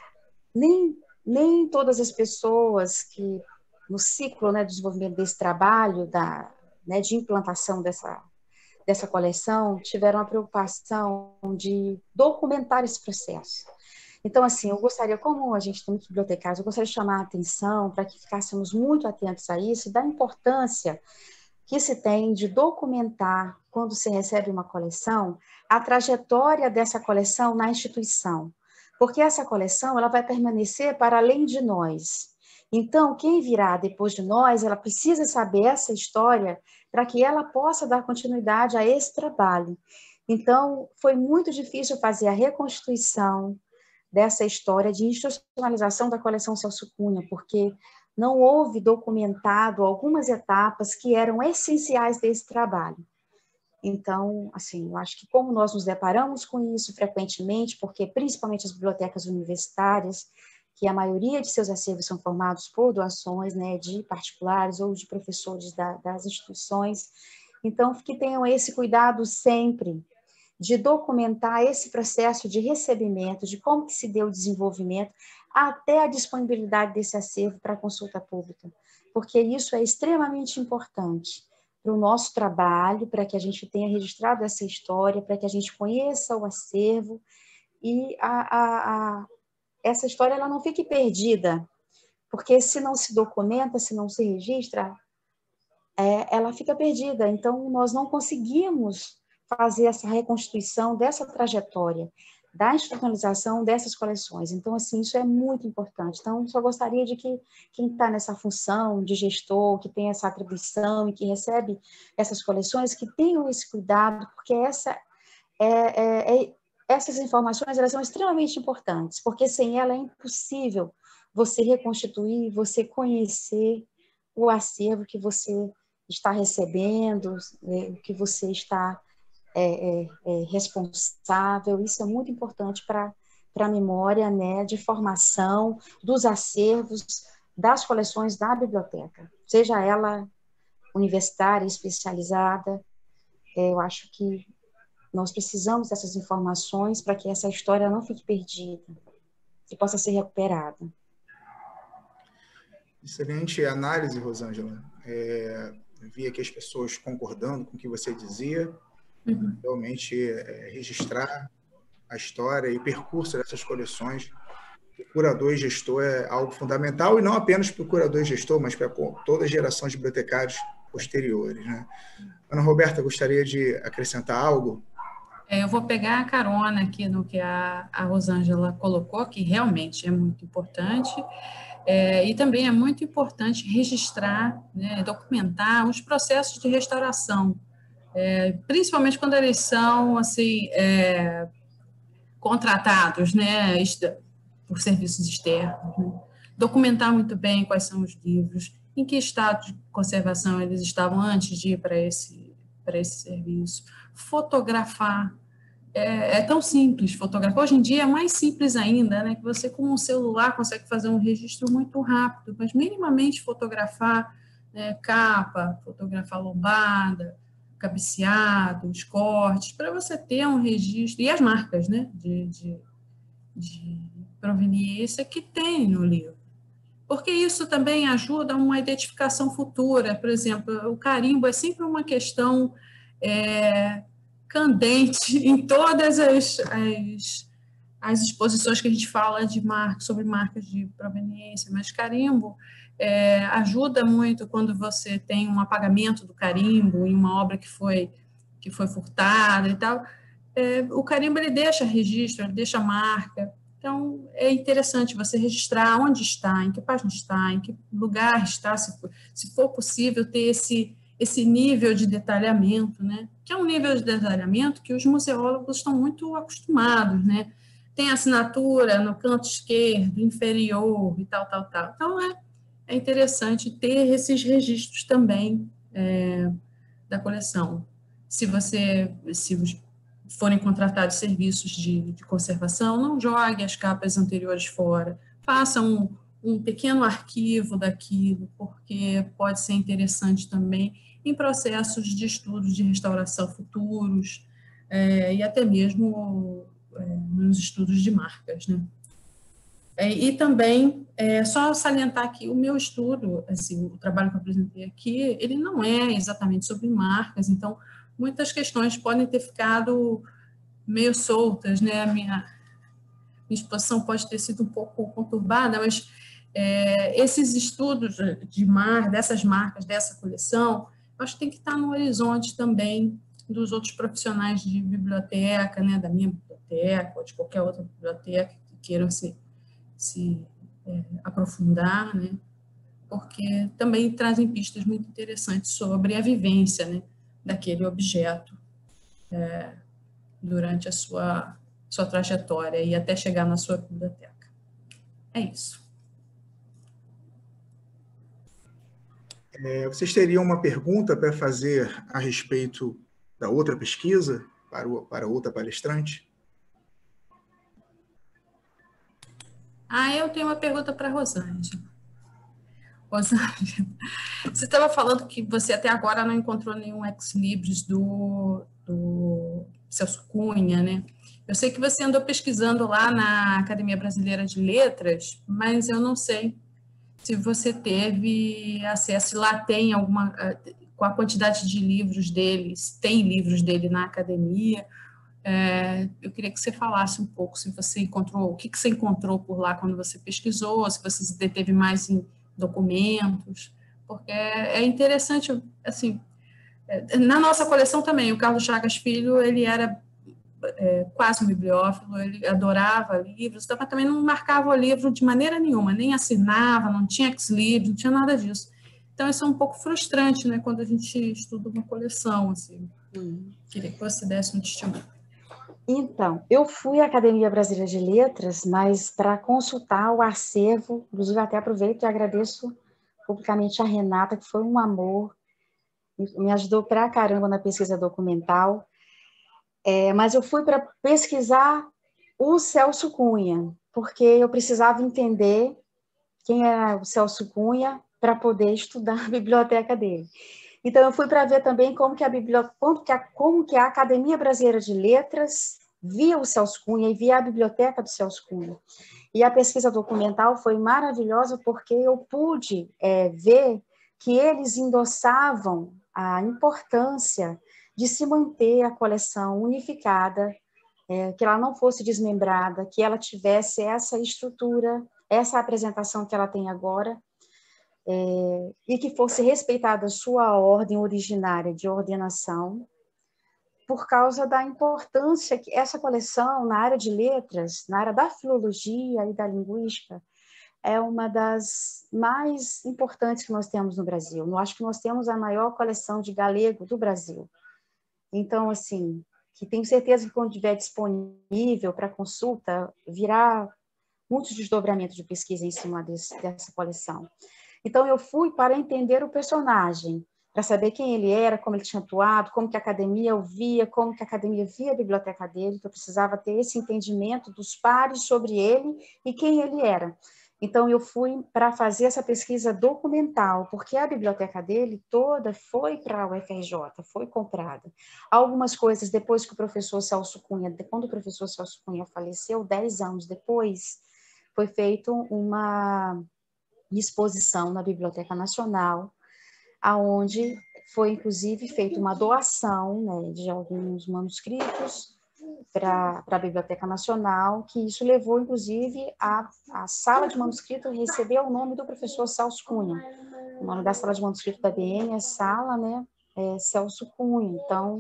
nem todas as pessoas que, no ciclo, né, de desenvolvimento desse trabalho, de implantação dessa coleção, tiveram a preocupação de documentar esse processo. Então, assim, eu gostaria, como a gente tem muitos bibliotecários, eu gostaria de chamar a atenção para que ficássemos muito atentos a isso e da importância que se tem de documentar, quando se recebe uma coleção, a trajetória dessa coleção na instituição. Porque essa coleção ela vai permanecer para além de nós. Então, quem virá depois de nós, ela precisa saber essa história para que ela possa dar continuidade a esse trabalho. Então, foi muito difícil fazer a reconstituição dessa história de institucionalização da coleção Celso Cunha, porque não houve documentado algumas etapas que eram essenciais desse trabalho. Então, assim, eu acho que como nós nos deparamos com isso frequentemente, porque principalmente as bibliotecas universitárias, que a maioria de seus acervos são formados por doações, né, de particulares ou de professores das instituições, então que tenham esse cuidado sempre de documentar esse processo de recebimento, de como que se deu o desenvolvimento, até a disponibilidade desse acervo para consulta pública, porque isso é extremamente importante para o nosso trabalho, para que a gente tenha registrado essa história, para que a gente conheça o acervo e essa história ela não fique perdida, porque se não se documenta, se não se registra, ela fica perdida. Então, nós não conseguimos fazer essa reconstituição dessa trajetória, da institucionalização dessas coleções. Então, assim, isso é muito importante. Então, só gostaria de que quem está nessa função de gestor, que tem essa atribuição e que recebe essas coleções, que tenham esse cuidado, porque essas informações, elas são extremamente importantes, porque sem ela é impossível você reconstituir, você conhecer o acervo que você está recebendo, o que você está responsável. Isso é muito importante para a memória, né, de formação dos acervos, das coleções da biblioteca, seja ela universitária, especializada. Eu acho que nós precisamos dessas informações para que essa história não fique perdida e possa ser recuperada. Excelente análise, Rosângela. Vi aqui as pessoas concordando com o que você dizia. Realmente, registrar a história e o percurso dessas coleções, o curador e gestor é algo fundamental, e não apenas para o curador e gestor, mas para todas as gerações de bibliotecários posteriores, né? Ana Roberta, gostaria de acrescentar algo? Eu vou pegar a carona aqui no que a Rosângela colocou, que realmente é muito importante, e também é muito importante registrar, né, documentar os processos de restauração, principalmente quando eles são assim, contratados, né, por serviços externos, né? Documentar muito bem quais são os livros, em que estado de conservação eles estavam antes de ir para esse serviço, fotografar. É tão simples fotografar. Hoje em dia é mais simples ainda, né? Que você com um celular consegue fazer um registro muito rápido, mas minimamente fotografar, né, capa, fotografar lombada, cabeceado, os cortes, para você ter um registro, e as marcas, né, de proveniência que tem no livro. Porque isso também ajuda a uma identificação futura. Por exemplo, o carimbo é sempre uma questão candente em todas as exposições que a gente fala de sobre marcas de proveniência, mas carimbo ajuda muito quando você tem um apagamento do carimbo em uma obra que foi furtada e tal. O carimbo ele deixa registro, ele deixa marca. Então, é interessante você registrar onde está, em que página está, em que lugar está, se for possível, ter esse nível de detalhamento, né? Que é um nível de detalhamento que os museólogos estão muito acostumados, né? Tem assinatura no canto esquerdo, inferior e tal. Então, é interessante ter esses registros também da coleção. Se forem contratados serviços de conservação, não jogue as capas anteriores fora, faça um pequeno arquivo daquilo, porque pode ser interessante também em processos de estudos de restauração futuros, e até mesmo nos estudos de marcas, né? E também, só salientar aqui, o meu estudo, assim, o trabalho que eu apresentei aqui, ele não é exatamente sobre marcas, então, muitas questões podem ter ficado meio soltas, né? A minha exposição pode ter sido um pouco conturbada, mas esses estudos dessas marcas, dessa coleção, acho que tem que estar no horizonte também dos outros profissionais de biblioteca, né? Da minha biblioteca ou de qualquer outra biblioteca que queiram se aprofundar, né? Porque também trazem pistas muito interessantes sobre a vivência, né, daquele objeto durante a sua trajetória e até chegar na sua biblioteca. É isso. Vocês teriam uma pergunta para fazer a respeito da outra pesquisa para outra palestrante? Eu tenho uma pergunta para a Rosângela. Rosângela, você estava falando que você até agora não encontrou nenhum ex-libris do Celso Cunha, né? Eu sei que você andou pesquisando lá na Academia Brasileira de Letras, mas eu não sei se você teve acesso, se lá tem com a quantidade de livros dele, se tem livros dele na academia. Eu queria que você falasse um pouco se você encontrou, o que você encontrou por lá quando você pesquisou, se você se deteve mais em documentos, porque é interessante, assim, na nossa coleção também, o Carlos Chagas Filho, ele era quase um bibliófilo, ele adorava livros, mas também não marcava o livro de maneira nenhuma, nem assinava, não tinha ex-libris, não tinha nada disso. Então, isso é um pouco frustrante, né, quando a gente estuda uma coleção, assim. Queria que você desse um testemunho. Então, eu fui à Academia Brasileira de Letras, mas para consultar o acervo, inclusive até aproveito e agradeço publicamente a Renata, que foi um amor, me ajudou pra caramba na pesquisa documental, mas eu fui para pesquisar o Celso Cunha, porque eu precisava entender quem era o Celso Cunha para poder estudar a biblioteca dele. Então, eu fui para ver também como que a Academia Brasileira de Letras via o Celso Cunha e via a biblioteca do Celso Cunha. E a pesquisa documental foi maravilhosa porque eu pude ver que eles endossavam a importância de se manter a coleção unificada, que ela não fosse desmembrada, que ela tivesse essa estrutura, essa apresentação que ela tem agora, e que fosse respeitada a sua ordem originária de ordenação, por causa da importância que essa coleção, na área de letras, na área da filologia e da linguística, é uma das mais importantes que nós temos no Brasil. Eu acho que nós temos a maior coleção de galego do Brasil. Então, assim, que tenho certeza que quando estiver disponível para consulta, virá muitos desdobramentos de pesquisa em cima dessa coleção. Então, eu fui para entender o personagem, para saber quem ele era, como ele tinha atuado, como que a academia o via, como que a academia via a biblioteca dele, que eu precisava ter esse entendimento dos pares sobre ele e quem ele era. Então, eu fui para fazer essa pesquisa documental, porque a biblioteca dele toda foi para a UFRJ, foi comprada. Algumas coisas, depois que o professor Celso Cunha, quando o professor Celso Cunha faleceu, 10 anos depois, foi feita uma exposição na Biblioteca Nacional, aonde foi, inclusive, feita uma doação, né, de alguns manuscritos para a Biblioteca Nacional, que isso levou, inclusive, a sala de manuscrito receber o nome do professor Celso Cunha. O nome da sala de manuscrito da BN é sala, né, Celso Cunha. Então,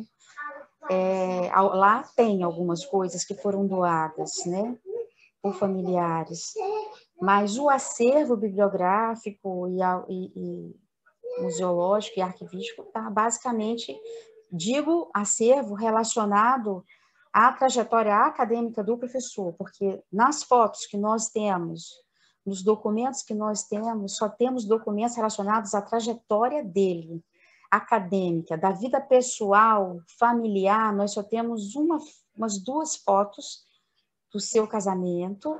lá tem algumas coisas que foram doadas, né, por familiares. Mas o acervo bibliográfico e museológico e arquivístico está basicamente, digo, acervo relacionado à trajetória acadêmica do professor, porque nas fotos que nós temos, nos documentos que nós temos, só temos documentos relacionados à trajetória dele, acadêmica, da vida pessoal, familiar, nós só temos umas 2 fotos do seu casamento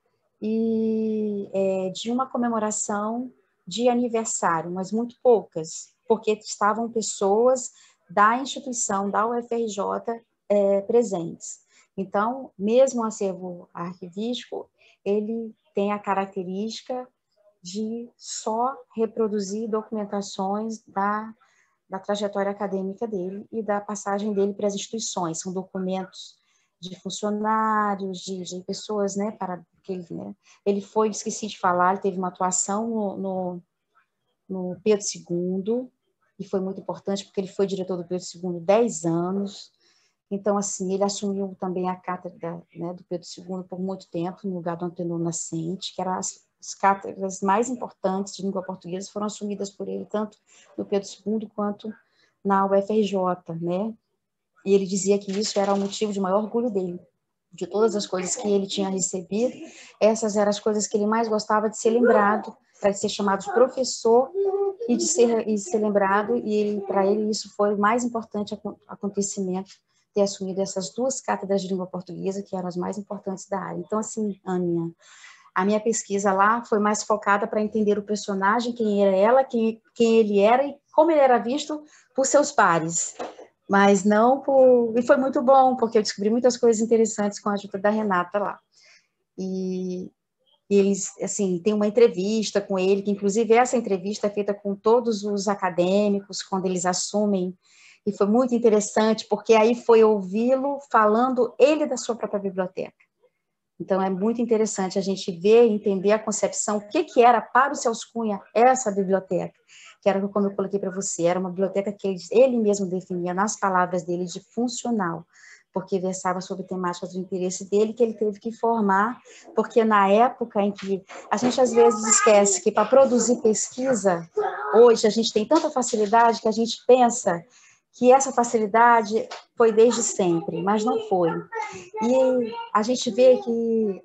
e de uma comemoração de aniversário, mas muito poucas, porque estavam pessoas da instituição, da UFRJ, presentes. Então, mesmo o acervo arquivístico, ele tem a característica de só reproduzir documentações da trajetória acadêmica dele e da passagem dele para as instituições. São documentos de funcionários, de pessoas, né, ele foi, esqueci de falar, ele teve uma atuação no Pedro II, e foi muito importante, porque ele foi diretor do Pedro II 10 anos, então, assim, ele assumiu também a cátedra, né, do Pedro II por muito tempo, no lugar do Antenor Nascente, que eram as cátedras mais importantes de língua portuguesa, foram assumidas por ele, tanto no Pedro II quanto na UFRJ, né, e ele dizia que isso era o motivo de maior orgulho dele. De todas as coisas que ele tinha recebido, essas eram as coisas que ele mais gostava de ser lembrado, para ser chamado de professor e de ser lembrado, e para ele isso foi o mais importante acontecimento, ter assumido essas 2 cátedras de língua portuguesa, que eram as mais importantes da área. Então, assim, Aninha, a minha pesquisa lá foi mais focada para entender o personagem, quem era ela, quem ele era e como ele era visto por seus pares. Mas não por... E foi muito bom, porque eu descobri muitas coisas interessantes com a ajuda da Renata lá. E eles, assim, tem uma entrevista com ele, que inclusive essa entrevista é feita com todos os acadêmicos, quando eles assumem, e foi muito interessante, porque aí foi ouvi-lo falando ele da sua própria biblioteca. Então, é muito interessante a gente ver e entender a concepção, o que era para o Celso Cunha essa biblioteca. que era como eu coloquei para você, era uma biblioteca que ele mesmo definia nas palavras dele de funcional, porque versava sobre temáticas do interesse dele, que ele teve que formar, porque na época em que a gente às vezes esquece que para produzir pesquisa, hoje a gente tem tanta facilidade que a gente pensa que essa facilidade foi desde sempre, mas não foi. E a gente vê que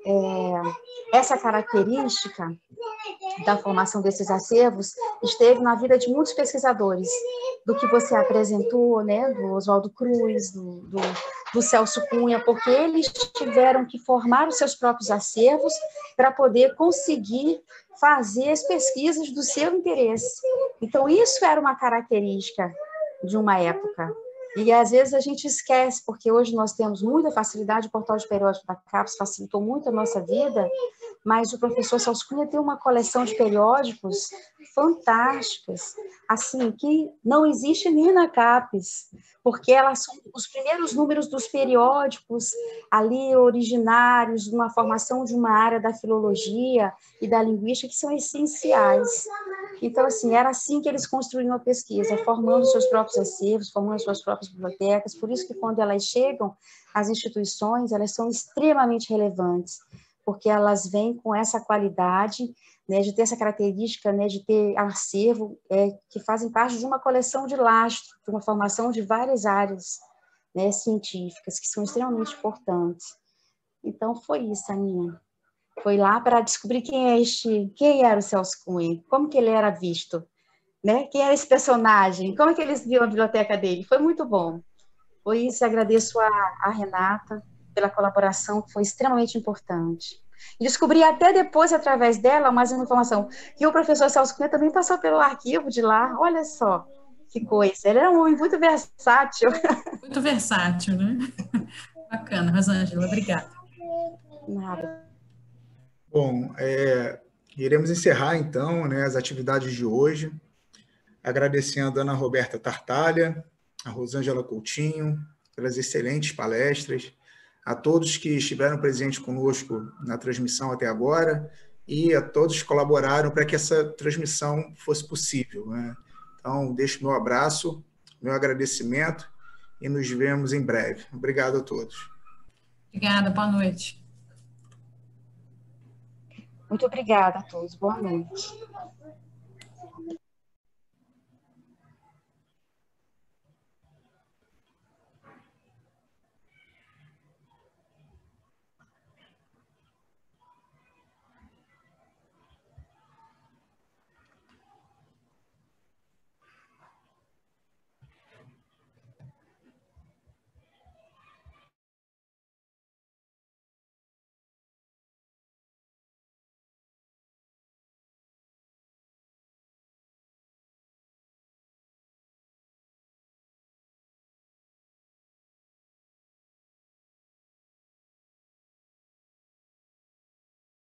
essa característica da formação desses acervos esteve na vida de muitos pesquisadores, do que você apresentou, né, do Oswaldo Cruz, do Celso Cunha, porque eles tiveram que formar os seus próprios acervos para poder conseguir fazer as pesquisas do seu interesse. Então, isso era uma característica de uma época. E, às vezes, a gente esquece, porque hoje nós temos muita facilidade, o portal de periódico da CAPES facilitou muito a nossa vida, mas o professor Celso Cunha tem uma coleção de periódicos fantásticas, assim, que não existe nem na CAPES, porque elas são os primeiros números dos periódicos ali originários, de uma formação de uma área da filologia e da linguística que são essenciais. Então, assim, era assim que eles construíam a pesquisa, formando seus próprios acervos, formando suas próprias bibliotecas, por isso que quando elas chegam às instituições, elas são extremamente relevantes, porque elas vêm com essa qualidade, né, de ter essa característica, né, de ter acervo, que fazem parte de uma coleção de lastro, de uma formação de várias áreas, né, científicas, que são extremamente importantes. Então, foi isso, Aninha. Foi lá para descobrir quem era o Celso Cunha, como que ele era visto, né? Quem era esse personagem, como é que eles viam a biblioteca dele. Foi muito bom. Foi isso, agradeço a Renata pela colaboração, que foi extremamente importante. E descobri até depois, através dela, mais uma informação, que o professor Celso Cunha também passou pelo arquivo de lá, olha só, que coisa. Ele era um homem muito versátil. Muito versátil, né? Bacana, Rosângela, obrigada. Nada. Bom, iremos encerrar, então, né, as atividades de hoje, agradecendo a Ana Roberta Tartaglia, a Rosângela Coutinho, pelas excelentes palestras, a todos que estiveram presentes conosco na transmissão até agora e a todos que colaboraram para que essa transmissão fosse possível, né? Então, deixo meu abraço, meu agradecimento e nos vemos em breve. Obrigado a todos. Obrigada, boa noite. Muito obrigada a todos. Boa noite.